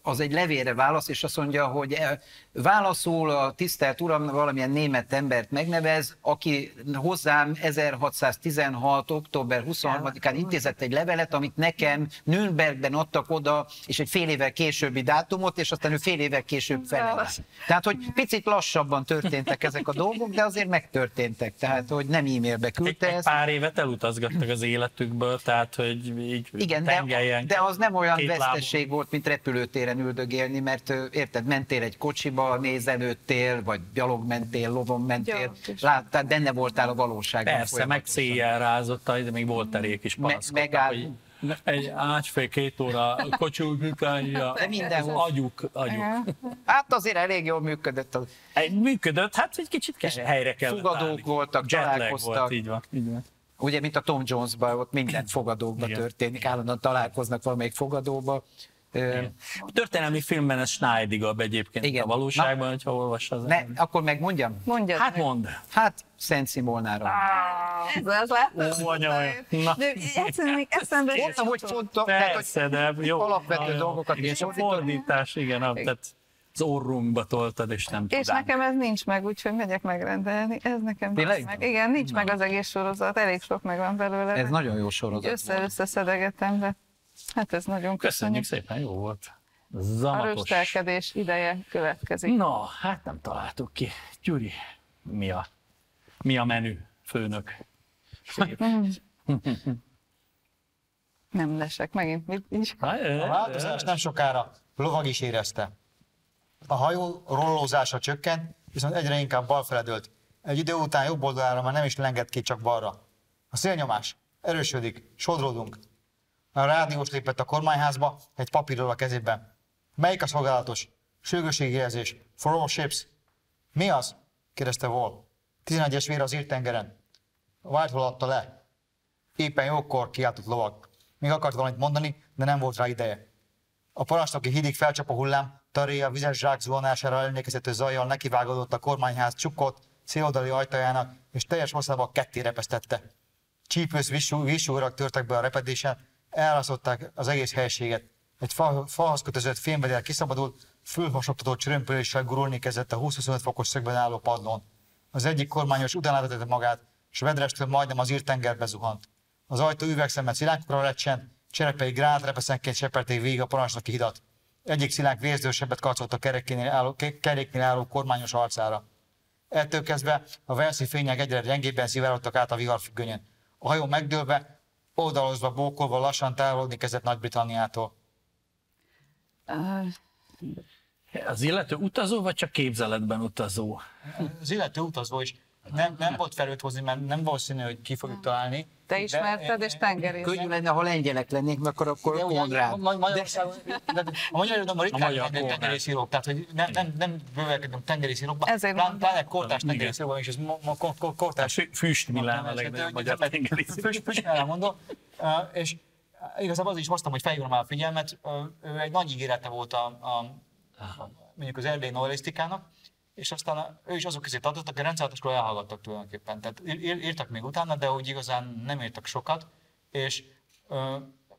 az egy levélre válasz, és azt mondja, hogy válaszol a tisztelt uram, valamilyen német embert megnevez, aki hozzám ezerhatszáztizenhat. október huszonharmadikán intézett egy levelet, amit nekem Nürnbergben adtak oda, és egy fél évvel későbbi dátumot, és aztán ő fél évvel később felel. Tehát, hogy picit lassabban történtek ezek a dolgok, de azért megtörténtek. Tehát, hogy nem e-mailbe küldte egy, ezt. egy pár évet elutazgattak az életükből, tehát, hogy így igen, de, de az nem olyan vesztesség volt, mint repülőtéren üldögélni, mert érted, mentél egy kocsiba, nézelődtél, vagy gyalog mentél, lovon mentél, láttál, benne voltál a valóságban. Persze, meg széjjel rázott, de még volt terék is panaszkodtak, Me, hogy egy átsfél két óra kocsul működni, az agyuk, agyuk. Hát azért elég jól működött. Az... Működött, hát egy kicsit helyre kellett fogadók állni. voltak, találkoztak. Volt, így van, így van. Ugye, mint a Tom Jones-ban, ott minden fogadókban történik, állandóan találkoznak valamelyik fogadóba. Igen. A történelmi filmben ez Schneidigab egyébként. Igen. A valóságban, hogyha olvassa az ne, akkor megmondjam? Mondjad hát meg. mondd. Hát Szent Simolnára. Ez az láttam. Ó, anya, na. De egyszerűen még eszembe Mondtam, hogy fontos. Persze, de jó. Alapvető na, dolgokat. És a fordítás, igen, tehát az orrunkba toltad, és nem És tudom. nekem ez nincs meg, úgyhogy megyek megrendelni. Ez nekem nincs meg. Igen, nincs na. meg az egész sorozat, elég sok meg van belőle. Ez nagyon jó sorozat. Össze-össze szedegetem, de hát ez nagyon köszönjük. Köszönjük szépen, jó volt. Zamatos. A röstelkedés ideje következik. Na, hát nem találtuk ki. Gyuri, mi a, mi a menü, főnök? Nem lesek, megint mit is. A változás nem sokára lovag is érezte. A hajó rollózása csökkent, viszont egyre inkább balfele dőlt. Egy idő után jobb oldalára már nem is lengett ki, csak balra. A szélnyomás erősödik, sodródunk. A rádiós lépett a kormányházba, egy papírral a kezében. Melyik a szolgálatos? Sürgősségjelzés. For all ships. Mi az? Kérdezte Wall. tizenegyes vér az írtengeren. Whitehall adta le. Éppen jókor kiáltott lovag. Még akart valamit mondani, de nem volt rá ideje. A parancsnoki hídig felcsapó hullám, Taré a vizes zsák zuhanására emlékeztető zajjal nekivágódott a kormányház csukott, széloldali ajtajának, és teljes hosszában ketté repesztette. Csípős vízsúgrak törtek be a repedésen, elrasztották az egész helységet. Egy fa, fahoz kötözött fémvedél kiszabadult, fölhasonlító csörömpöléssel gurulni kezdett a húsz-huszonöt fokos szögben álló padlón. Az egyik kormányos utánáltatette magát, és vedrestől majdnem az írtengerbe zuhant. Az ajtó üvegszemmel szilánkokra lecsent, cserepei gránátrepeszenként seperték végig a parancsnoki hidat. Egyik szilánk vézdősebbet karcolt a keréknél álló, keréknél álló kormányos arcára. Ettől kezdve a velszi fények egyre gyengébben szivárogtak át a viharfüggönyön. A hajó megdőlve, oldalozva, bókolva lassan távolodni kezdett Nagy-Britanniától. Uh, Az illető utazó, vagy csak képzeletben utazó? Az illető utazó is nem, nem volt felőtt hozni, mert nem valószínű, hogy ki fogjuk találni. Te ismerted, és tengerészet. Könnyű lenne, ha lengyelek lennék, mert akkor, akkor Konrád. Magyarországon, a magyar irodalomban ritkán tengerészírók, tehát hogy nem, nem, nem bővelkedünk tengerészírókok, pláne kortárs tengerészírókban is, ez kortárs... Füst Milán a legnagyobb magyar tengerészíró. Füst Milán mondom, és igazából az is hoztam, hogy felhívom már a figyelmet, ő egy nagy ígérete volt a, a, mondjuk az erdélyi novelisztikának, és aztán ő is azok közé tartott, akik rendszerhatosról elhallgattak tulajdonképpen. Tehát írtak még utána, de úgy igazán nem írtak sokat, és ö,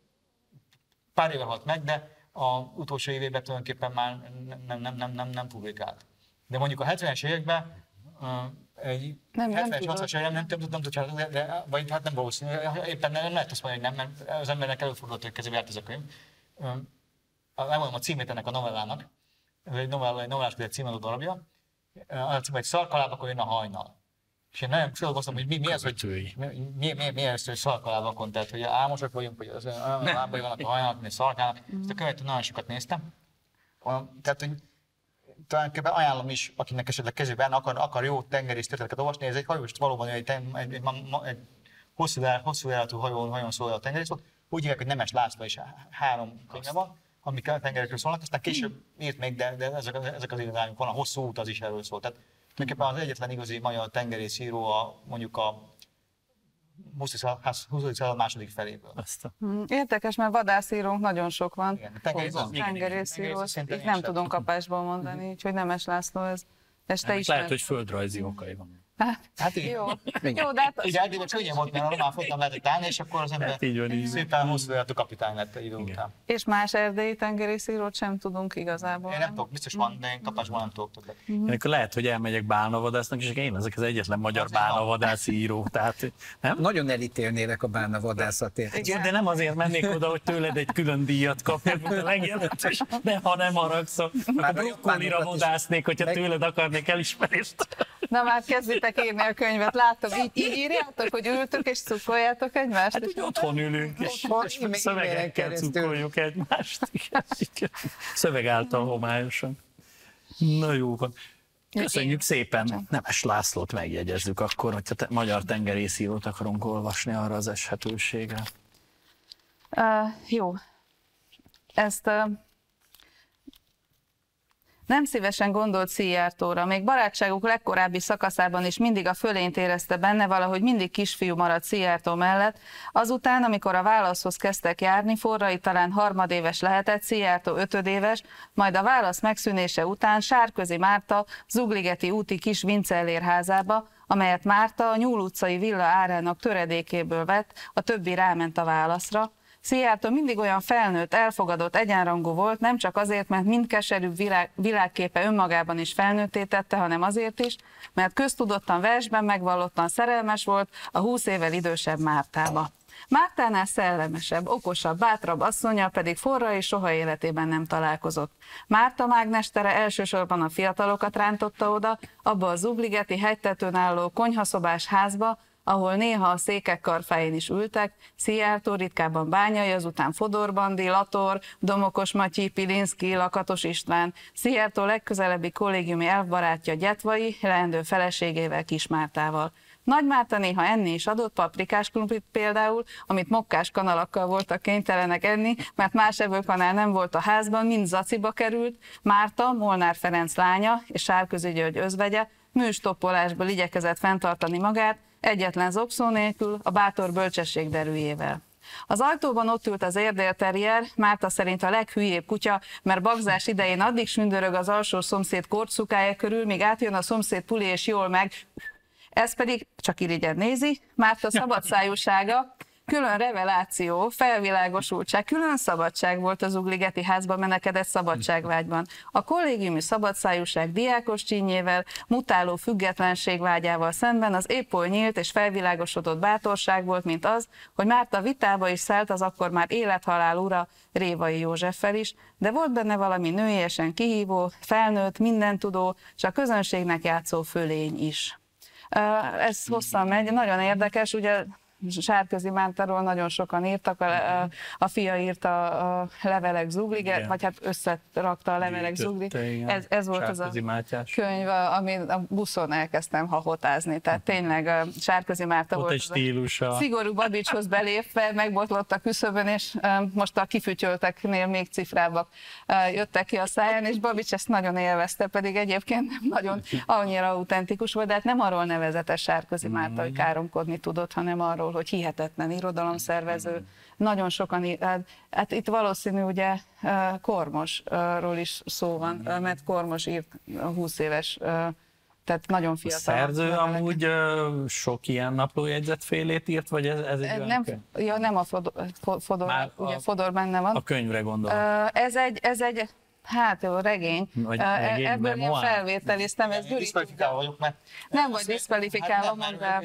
pár éve halt meg, de az utolsó évében tulajdonképpen már nem, nem, nem, nem, nem publikált. De mondjuk a hetvenes években ö, egy hetvenes, hatvanas években nem tudom, nem tudom, de, de, vagy hát nem valószínű, éppen nem lehet azt mondani, hogy nem, mert az embernek előfordult, hogy kezébe járt ez a könyv. Ö, nem mondom a címét ennek a novellának, ez egy novella, egy novelláskötet címadó darabja, az cím, hogy szarkalábakon jön a hajnal. És én nagyon gondolkoztam, hogy mi, mi az, hogy mi, mi, mi, mi ez, hogy szarkalábakon, tehát hogy álmosak vagyunk, hogy az lábai vannak a hajnalak, mint szarkának. Ezt a könyvet nagyon sokat néztem. Tehát, hogy tulajdonképpen ajánlom is, akinek esetleg kezében akar, akar jó tengerész történeteket olvasni, ez egy hajós, valóban egy, egy, egy, egy, egy hosszú, hosszú járatú hajón, hajón szól a tengerész volt. Úgy hívják, hogy Nemes László is három könyve van, amik a tengerekről szólnak, aztán később írt még, de, de ezek, ezek az irodalmunk van, a hosszú út az is erről szól. Tehát tulajdonképpen az egyetlen igazi magyar tengerészíró a mondjuk a huszadik század második feléből. Érdekes, mert vadászírónk nagyon sok van. Igen, tengerészíró. Tengerészíró, így nem tudunk kapásból mondani, úgyhogy Nemes László ez. És te is lehet, hogy földrajzi okai van. Hát, Hát így. jó. Jó, de hát... Ugye eddig könnyen volt, mert a román flotán lehetett állni, és akkor az ember Hát így van, így van. szépen hosszú életű kapitány lett idő után. És más erdélyi tengerészírót sem tudunk igazából. Én nem tudok, biztos van, de én kapásban nem tudok többet. Én akkor lehet, hogy elmegyek bálnavadásznak, és én ezek az egyetlen magyar bálnavadász író. Tehát, nem? Nagyon elítélnélek a bálnavadászatért. Ja, de nem azért mennék oda, hogy tőled egy külön díjat kapjak, mint a legjelentős, de ha nem haragszol, akkor brokkolira vadásznék, hogyha tőled akarnék elismerést. Na már kezditek írni a könyvet, látom, így, így írjátok, hogy ültök és cukkoljátok egymást? Hát úgy otthon ülünk, és, Otthon, és még szövegekkel keresztül. cukkoljuk egymást. Igen, igen. Szöveg által homályosan. Na jó van. Köszönjük szépen. Nemes Lászlót megjegyezzük akkor, hogyha te magyar tengerészírót akarunk olvasni arra az eshetőségre. Uh, jó. Ezt uh, nem szívesen gondolt Szijjártóra, még barátságuk legkorábbi szakaszában is mindig a fölényt érezte benne, valahogy mindig kisfiú maradt Szijjártó mellett. Azután, amikor a válaszhoz kezdtek járni, Forrai talán harmadéves lehetett, Szijjártó ötödéves, majd a válasz megszűnése után Sárközi Márta Zugligeti úti kis Vincellér házába, amelyet Márta a Nyúl utcai villa árának töredékéből vett, a többi ráment a válaszra. Szijjártó mindig olyan felnőtt, elfogadott, egyenrangú volt, nem csak azért, mert mind keserűbb világ, világképe önmagában is felnőtté tette, hanem azért is, mert köztudottan versben megvallottan szerelmes volt a húsz évvel idősebb Mártába. Mártánál szellemesebb, okosabb, bátrabb asszonya pedig Forrai soha életében nem találkozott. Márta mágnestere elsősorban a fiatalokat rántotta oda, abba a Zugligeti hegytetőn álló konyhaszobás házba, ahol néha a székek karfájén is ültek, Szijjártó ritkában Bányai, azután Fodor Bandi, Lator, Domokos Matyi, Pilinszky, Lakatos István, Szijjártó legközelebbi kollégiumi elfbarátja Gyetvai, leendő feleségével Kis Mártával. Nagy Márta néha enni is adott paprikás krumplit például, amit mokkás kanalakkal voltak kénytelenek enni, mert más evőkanál nem volt a házban, mind zaciba került. Márta, Molnár Ferenc lánya és Sárközi György özvegye műstoppolásból igyekezett fenntartani magát, egyetlen zobszó nélkül, a bátor bölcsesség derűjével. Az ajtóban ott ült az Erdél-terrier, Márta szerint a leghülyébb kutya, mert bagzás idején addig sündörög az alsó szomszéd kortszukája körül, míg átjön a szomszéd puli és jól meg. Ez pedig csak irigyen nézi, Márta szabadszájúsága, külön reveláció, felvilágosultság, külön szabadság volt az Zugligeti házba menekedett szabadságvágyban. A kollégiumi szabadszájúság diákos csínyével, mutáló függetlenség vágyával szemben az épp oly nyílt és felvilágosodott bátorság volt, mint az, hogy Márta vitába is szállt az akkor már élethalál ura Révai Józseffel is, de volt benne valami nőiesen kihívó, felnőtt, mindentudó, és a közönségnek játszó fölény is. Ez hosszan megy, nagyon érdekes, ugye Sárközi Mártáról nagyon sokan írtak, a, a, a fia írta a Levelek Zugliget, igen. Vagy hát összerakta a Levelek Zuglit. Ez, ez volt Sárközi az a Mátyás könyv, amit a buszon elkezdtem hahotázni, tehát tényleg a Sárközi Márta volt, volt az a szigorú Babicshoz belépve, megbotlott a küszöbön, és most a kifütyölteknél még cifrábbak jöttek ki a száján, és Babics ezt nagyon élvezte, pedig egyébként nem nagyon annyira autentikus volt, de hát nem arról nevezetes Sárközi Márta, hogy káromkodni tudott, hanem arról, hogy hihetetlen irodalomszervező, nagyon sokan, hát, hát itt valószínű ugye Kormosról is szó van, mert Kormos írt a húsz éves, tehát nagyon fiatal. A szerző amúgy sok ilyen naplójegyzetfélét írt, vagy ez, ez egy nem, ja, nem a Fodor, Fodor ugye a, Fodor benne van. A könyvre gondolom. Ez egy, ez egy hát jó, regény. Vagy regény, ebből én felvételiztem, ez Gyuri. Diszkvalifikálva vagyok, mert... Nem vagy diszkvalifikálva, mondva.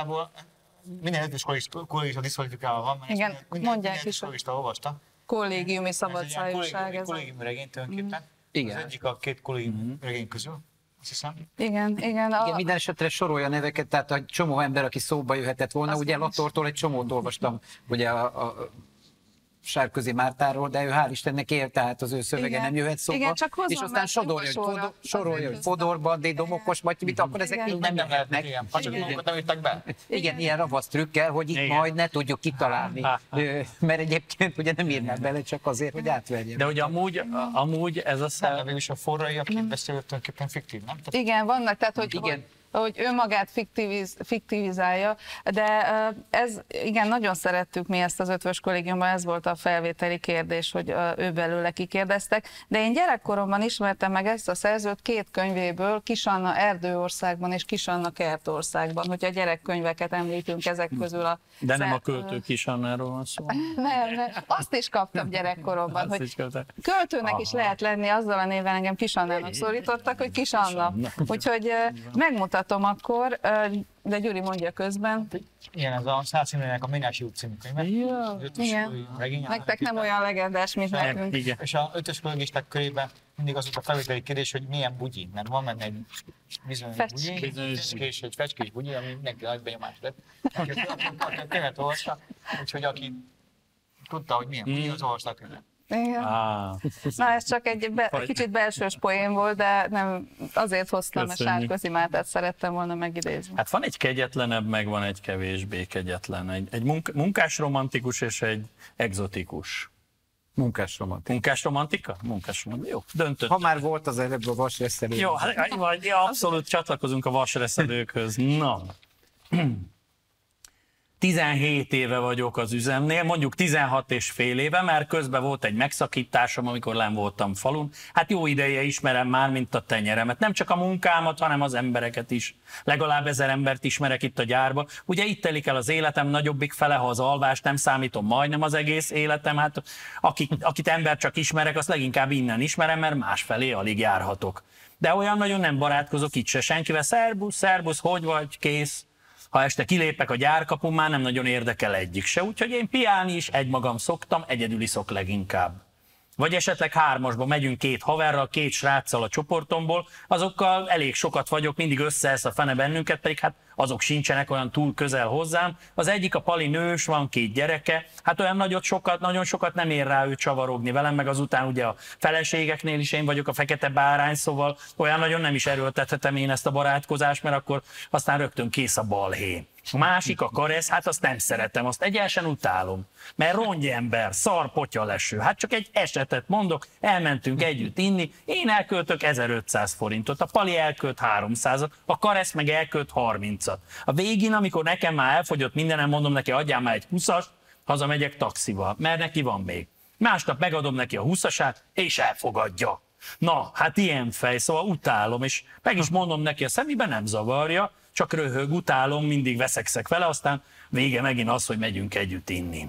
Minden ötös kollégista diszkvalifikálva van, mert igen, minden, mondják minden is, kollégista olvasta. Kollégiumi szabadszájúság. Ez egy kollégiumi regény tulajdonképpen. Igen. Az egyik a két kollégiumi regény közül, azt hiszem. Igen, igen. A... igen, minden esetre sorolja neveket, tehát a csomó ember, aki szóba jöhetett volna, azt ugye Latortól egy csomót olvastam, ugye a, a Sárközi Mártáról, de ő hál' Istennek él, tehát az ő szövege igen. nem jöhet szóba. Igen, csak és aztán sorolja, hogy Fodor, sorolja, hogy Fodor Bandi, Domokos Matyi, mit akkor ezek mind nem lehetnek. Igen, ha csak magukat nem írtak be. Igen, ilyen ravasz trükkel, hogy itt igen. majd ne tudjuk kitalálni, mert egyébként ugye nem írnák bele csak azért, hogy átverjen. De ugye amúgy, amúgy ez a szám... Nem, is a Forrai, akit beszélő tulajdonképpen fiktív, nem? Igen, vannak, tehát hogy... Igen. hogy önmagát fiktiviz, fiktivizálja, de ez, igen, nagyon szerettük mi ezt az ötvös kollégiumban, ez volt a felvételi kérdés, hogy ő belőle kikérdeztek, de én gyerekkoromban ismertem meg ezt a szerzőt két könyvéből, Kis Anna Erdőországban és Kis Anna Kertországban, hogyha gyerekkönyveket említünk ezek közül a... De nem a költő Kis Annáról van szó. Nem, nem, azt is kaptam gyerekkoromban, hogy is költőnek Aha. is lehet lenni, azzal a néven engem Kis Annának szólítottak, hogy Kis Anna. Úgyhogy megmutatom akkor, de Gyuri mondja közben. Igen, ez a Szász Imrének a Ménási út című könyve. Ja, igen. Nektek nem olyan legendás, mint nekünk. Igen. És a ötös kollégisták körében mindig az volt a felvételi kérdés, hogy milyen bugyi, mert van benne egy bizonyos bugyi, fecskés, egy fecskés bugyi, ami mindenki nagy benyomás lett. Aki a könyvet olvasta, úgyhogy aki tudta, hogy milyen bugyi, az olvasta a könyvet. Igen. Ah. Na, ez csak egy be, kicsit belsős poén volt, de nem azért hoztam, mert Sárközi Mátát szerettem volna megidézni. Hát van egy kegyetlenebb, meg van egy kevésbé kegyetlen. Egy, egy munk, munkás romantikus és egy egzotikus. Munkás romantika. Munkás romantika? Munkás romantika. Jó, döntött. Ha már volt az előbb a vasreszelő. Jó, hát, vagy, ja, abszolút csatlakozunk a vasreszelőkhöz. Na. tizenhét éve vagyok az üzemnél, mondjuk tizenhat és fél éve, mert közben volt egy megszakításom, amikor lenn voltam falun. Hát jó ideje ismerem már, mint a tenyeremet. Nem csak a munkámat, hanem az embereket is. Legalább ezer embert ismerek itt a gyárba. Ugye itt telik el az életem nagyobbik fele, ha az alvást nem számítom, majdnem az egész életem. Hát akik, akit ember csak ismerek, azt leginkább innen ismerem, mert másfelé alig járhatok. De olyan nagyon nem barátkozok itt se senkivel. Szerbusz, szerbusz, hogy vagy, kész. Ha este kilépek a gyárkapun, már nem nagyon érdekel egyik se, úgyhogy én piálni is egymagam szoktam, egyedül iszok leginkább. Vagy esetleg hármasba megyünk két haverral, két sráccal a csoportomból, azokkal elég sokat vagyok, mindig összeesz a fene bennünket, pedig hát azok sincsenek olyan túl közel hozzám. Az egyik, a Pali nős, van két gyereke, hát olyan nagyot sokat, nagyon sokat nem ér rá ő csavarogni velem, meg azután ugye a feleségeknél is én vagyok a fekete bárány, szóval olyan nagyon nem is erőltethetem én ezt a barátkozást, mert akkor aztán rögtön kész a balhé. A másik, a Karesz, hát azt nem szeretem, azt egyenesen utálom, mert rongyember, szar potyaleső. Hát csak egy esetet mondok, elmentünk együtt inni, én elköltök ezerötszáz forintot, a Pali elkölt háromszázat, a Karesz meg elkölt harmincat. A végén, amikor nekem már elfogyott mindenem, mondom neki, adjál már egy húszast, hazamegyek taxival, mert neki van még. Másnap megadom neki a húszasát, és elfogadja. Na, hát ilyen fej, szóval utálom, és meg is mondom neki a szemébe, nem zavarja, csak röhög, utálom, mindig veszekszek vele, aztán vége megint az, hogy megyünk együtt inni.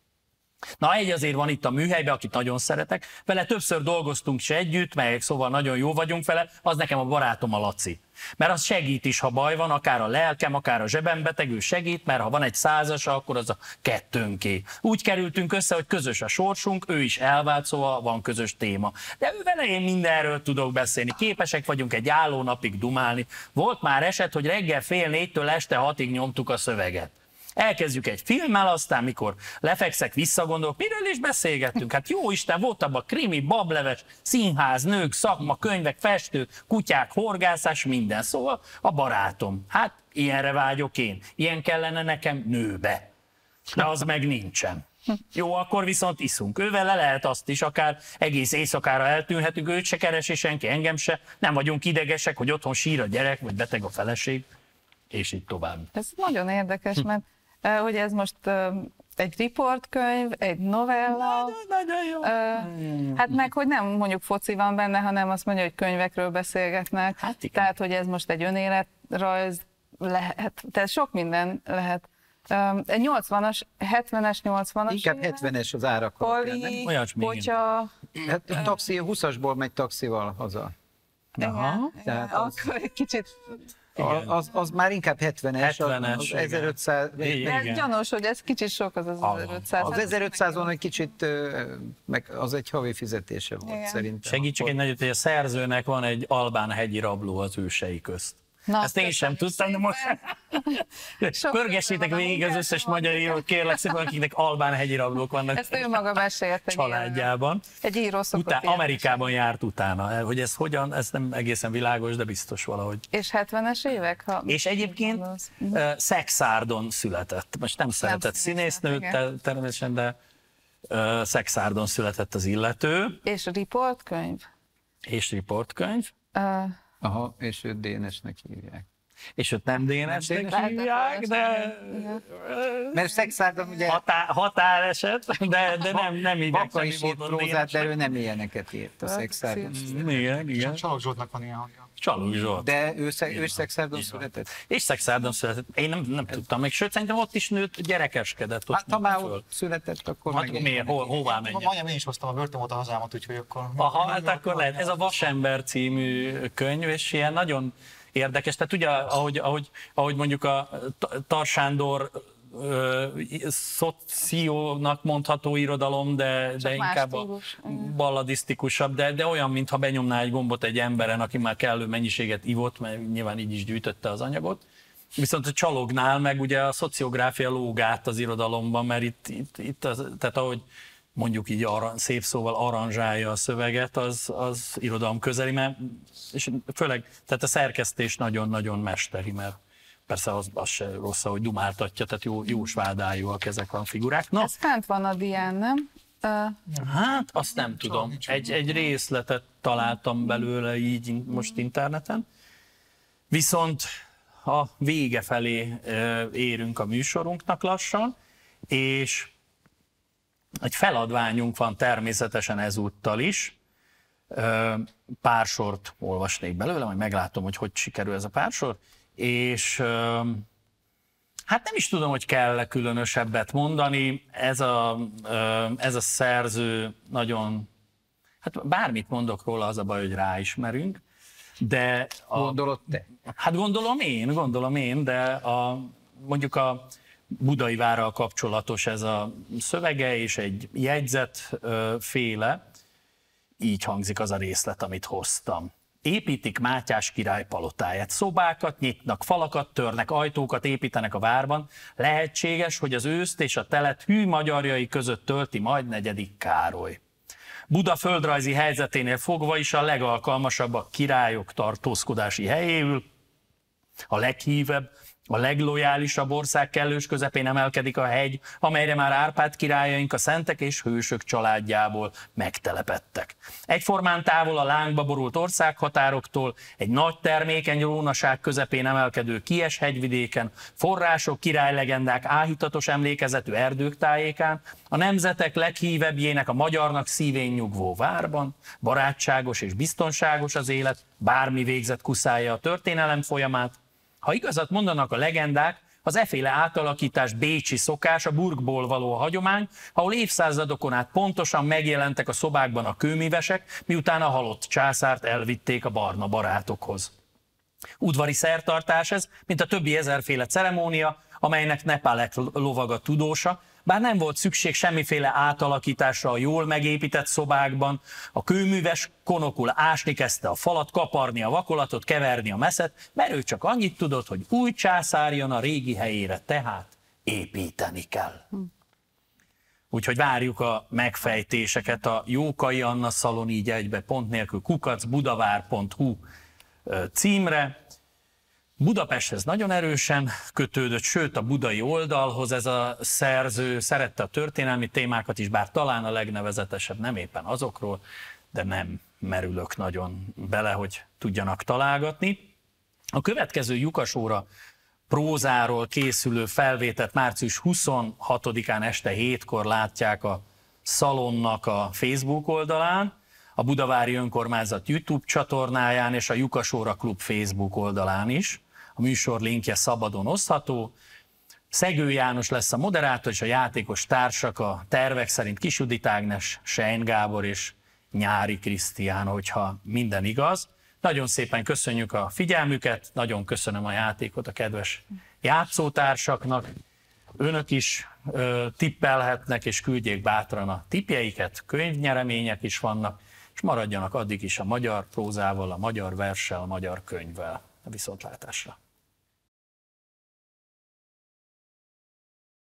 Na, egy azért van itt a műhelyben, akit nagyon szeretek, vele többször dolgoztunk is együtt, melyek szóval nagyon jó vagyunk vele, az nekem a barátom a Laci. Mert az segít is, ha baj van, akár a lelkem, akár a zsebem beteg, ő segít, mert ha van egy százasa, akkor az a kettőnké. Úgy kerültünk össze, hogy közös a sorsunk, ő is elvált, szóval van közös téma. De ő vele én mindenről tudok beszélni, képesek vagyunk egy álló napig dumálni. Volt már eset, hogy reggel fél négytől este hatig nyomtuk a szöveget. Elkezdjük egy filmmel, aztán mikor lefekszek, visszagondolok, miről is beszélgettünk? Hát jó Isten, volt abban krimi, bableves, színház, nők, szakma, könyvek, festők, kutyák, horgászás, minden. Szóval a barátom. Hát ilyenre vágyok én. Ilyen kellene nekem nőbe. De az meg nincsen. Jó, akkor viszont iszunk. Ővel le lehet azt is, akár egész éjszakára eltűnhetünk, őt se keresi senki, engem se. Nem vagyunk idegesek, hogy otthon sír a gyerek, vagy beteg a feleség, és így tovább. Ez nagyon érdekes, mert hogy ez most egy riportkönyv, egy novella, nagyon jó. Hát meg, hogy nem mondjuk foci van benne, hanem azt mondja, hogy könyvekről beszélgetnek. Hát tehát, hogy ez most egy önéletrajz lehet, tehát sok minden lehet. nyolcvanas, hetvenes, nyolcvanas. Inkább hetvenes az árak. Pali, Potya. Hát taxi, húszasból megy taxival haza. Aha. Tehát az... Akkor egy kicsit... Az, az már inkább hetvenes, hetvenes az ezerötszáz. Ez gyanús, hogy ez kicsit sok az az ezerötszáz. Az ezerötszázon egy kicsit, meg az egy havi fizetése volt. Igen. Szerintem. Segítsek egy nagyot, hogy a szerzőnek van egy albán hegyi rabló az ősei közt. Na, ezt én sem tudtam, de most pörgessétek végig az összes magyar írót, kérlek szépen, akiknek albán hegyi rablók vannak. Ezt ő maga mesélt egy családjában. Egy író szokott Utá, Amerikában járt utána, hogy ez hogyan, ez nem egészen világos, de biztos valahogy. És hetvenes évek? Ha és egyébként uh, Szexárdon született. Most nem szeretett színésznőt természetesen, de uh, Szexárdon született az illető. És riportkönyv? És riportkönyv. Uh, Aha, és őt Dénesnek hívják. És őt nem Dénesnek hívják, de Mert Szexárdon ugye határ, határeset, de, de nem, nem hívják. Baka is írt prózát, de ő nem ilyeneket írt a Szexárdon. Igen, igen. Csalog Zsoltnak van ilyen hangja. Csalók Zsolt. De ő, Szeg- ő Szexárdon született? És Szexárdon született. Én nem, nem tudtam még, sőt, szerintem ott is nőtt, gyerekeskedett ott. Hát ha már föl. ott született, akkor Hát meg... miért? Ho, hová menjen? Majdnem én is hoztam a börtön volt a hazámat, úgyhogy akkor... Aha, hát akkor lehet. Ez a Vasember című könyv, és ilyen nagyon érdekes. Tehát ugye, ahogy, ahogy, ahogy mondjuk a Tar Sándor ö, szociónak mondható irodalom, de, de inkább a balladisztikusabb, de, de olyan, mintha benyomná egy gombot egy emberen, aki már kellő mennyiséget ivott, mert nyilván így is gyűjtötte az anyagot. Viszont a Csalognál meg ugye a szociográfia lóg át az irodalomban, mert itt, itt, itt az, tehát ahogy mondjuk így aran, szép szóval aranzsálja a szöveget, az, az irodalom közeli, mert, és főleg, tehát a szerkesztés nagyon-nagyon mesteri, mert persze az, az se rossz, hogy dumáltatja, tehát jó, jós vádájúak ezek a figurák. Na, Ez fent van a dián, nem? Uh, hát azt nem tudom. Egy, egy részletet találtam belőle így most interneten. Viszont a vége felé érünk a műsorunknak lassan, és egy feladványunk van természetesen ezúttal is. Pár sort olvasnék belőle, majd meglátom, hogy hogy sikerül ez a pár sor. És hát nem is tudom, hogy kell-e különösebbet mondani. Ez a, ez a szerző nagyon, hát bármit mondok róla, az a baj, hogy ráismerünk. De a, Gondolod te? Hát gondolom én, gondolom én, de a, mondjuk a Budai várral kapcsolatos ez a szövege, és egy jegyzet féle, így hangzik az a részlet, amit hoztam. Építik Mátyás király palotáját, szobákat nyitnak, falakat törnek, ajtókat építenek a várban. Lehetséges, hogy az őszt és a telet hű magyarjai között tölti majd negyedik Károly. Buda földrajzi helyzeténél fogva is a legalkalmasabb a királyok tartózkodási helyéül, a leghívebb, a leglojálisabb ország kellős közepén emelkedik a hegy, amelyre már Árpád királyaink a szentek és hősök családjából megtelepedtek. Egyformán távol a lángba borult országhatároktól, egy nagy termékeny rónaság közepén emelkedő Kies hegyvidéken, források, királylegendák áhítatos emlékezetű erdők tájékán, a nemzetek leghívebbjének, a magyarnak szívén nyugvó várban, barátságos és biztonságos az élet, bármi végzet kuszálja a történelem folyamát. Ha igazat mondanak a legendák, az efféle átalakítás bécsi szokás, a burgból való a hagyomány, ahol évszázadokon át pontosan megjelentek a szobákban a kőművesek, miután a halott császárt elvitték a barna barátokhoz. Udvari szertartás ez, mint a többi ezerféle ceremónia, amelynek Nepálek lovaga tudósa, bár nem volt szükség semmiféle átalakításra a jól megépített szobákban, a kőműves konokul ásni kezdte a falat, kaparni a vakolatot, keverni a meszet, mert ő csak annyit tudott, hogy új császár jön a régi helyére, tehát építeni kell. Úgyhogy várjuk a megfejtéseket a Jókai Anna Szalon így egybe pont nélkül kukac budavár pont hu címre. Budapesthez nagyon erősen kötődött, sőt a budai oldalhoz ez a szerző, szerette a történelmi témákat is, bár talán a legnevezetesebb nem éppen azokról, de nem merülök nagyon bele, hogy tudjanak találgatni. A következő Lyukas óra prózáról készülő felvételt március huszonhatodikán este hétkor látják a Szalonnak a Facebook oldalán, a Budavári Önkormányzat YouTube csatornáján és a Lyukas óra Klub Facebook oldalán is. A műsor linkje szabadon osztható. Szegő János lesz a moderátor, és a játékos társak a tervek szerint Kis Judit Ágnes, Sein Gábor és Nyári Krisztián, hogyha minden igaz. Nagyon szépen köszönjük a figyelmüket, nagyon köszönöm a játékot a kedves játszótársaknak. Önök is ö, tippelhetnek, és küldjék bátran a tippjeiket, könyvnyeremények is vannak, és maradjanak addig is a magyar prózával, a magyar verssel, a magyar könyvvel. A viszontlátásra!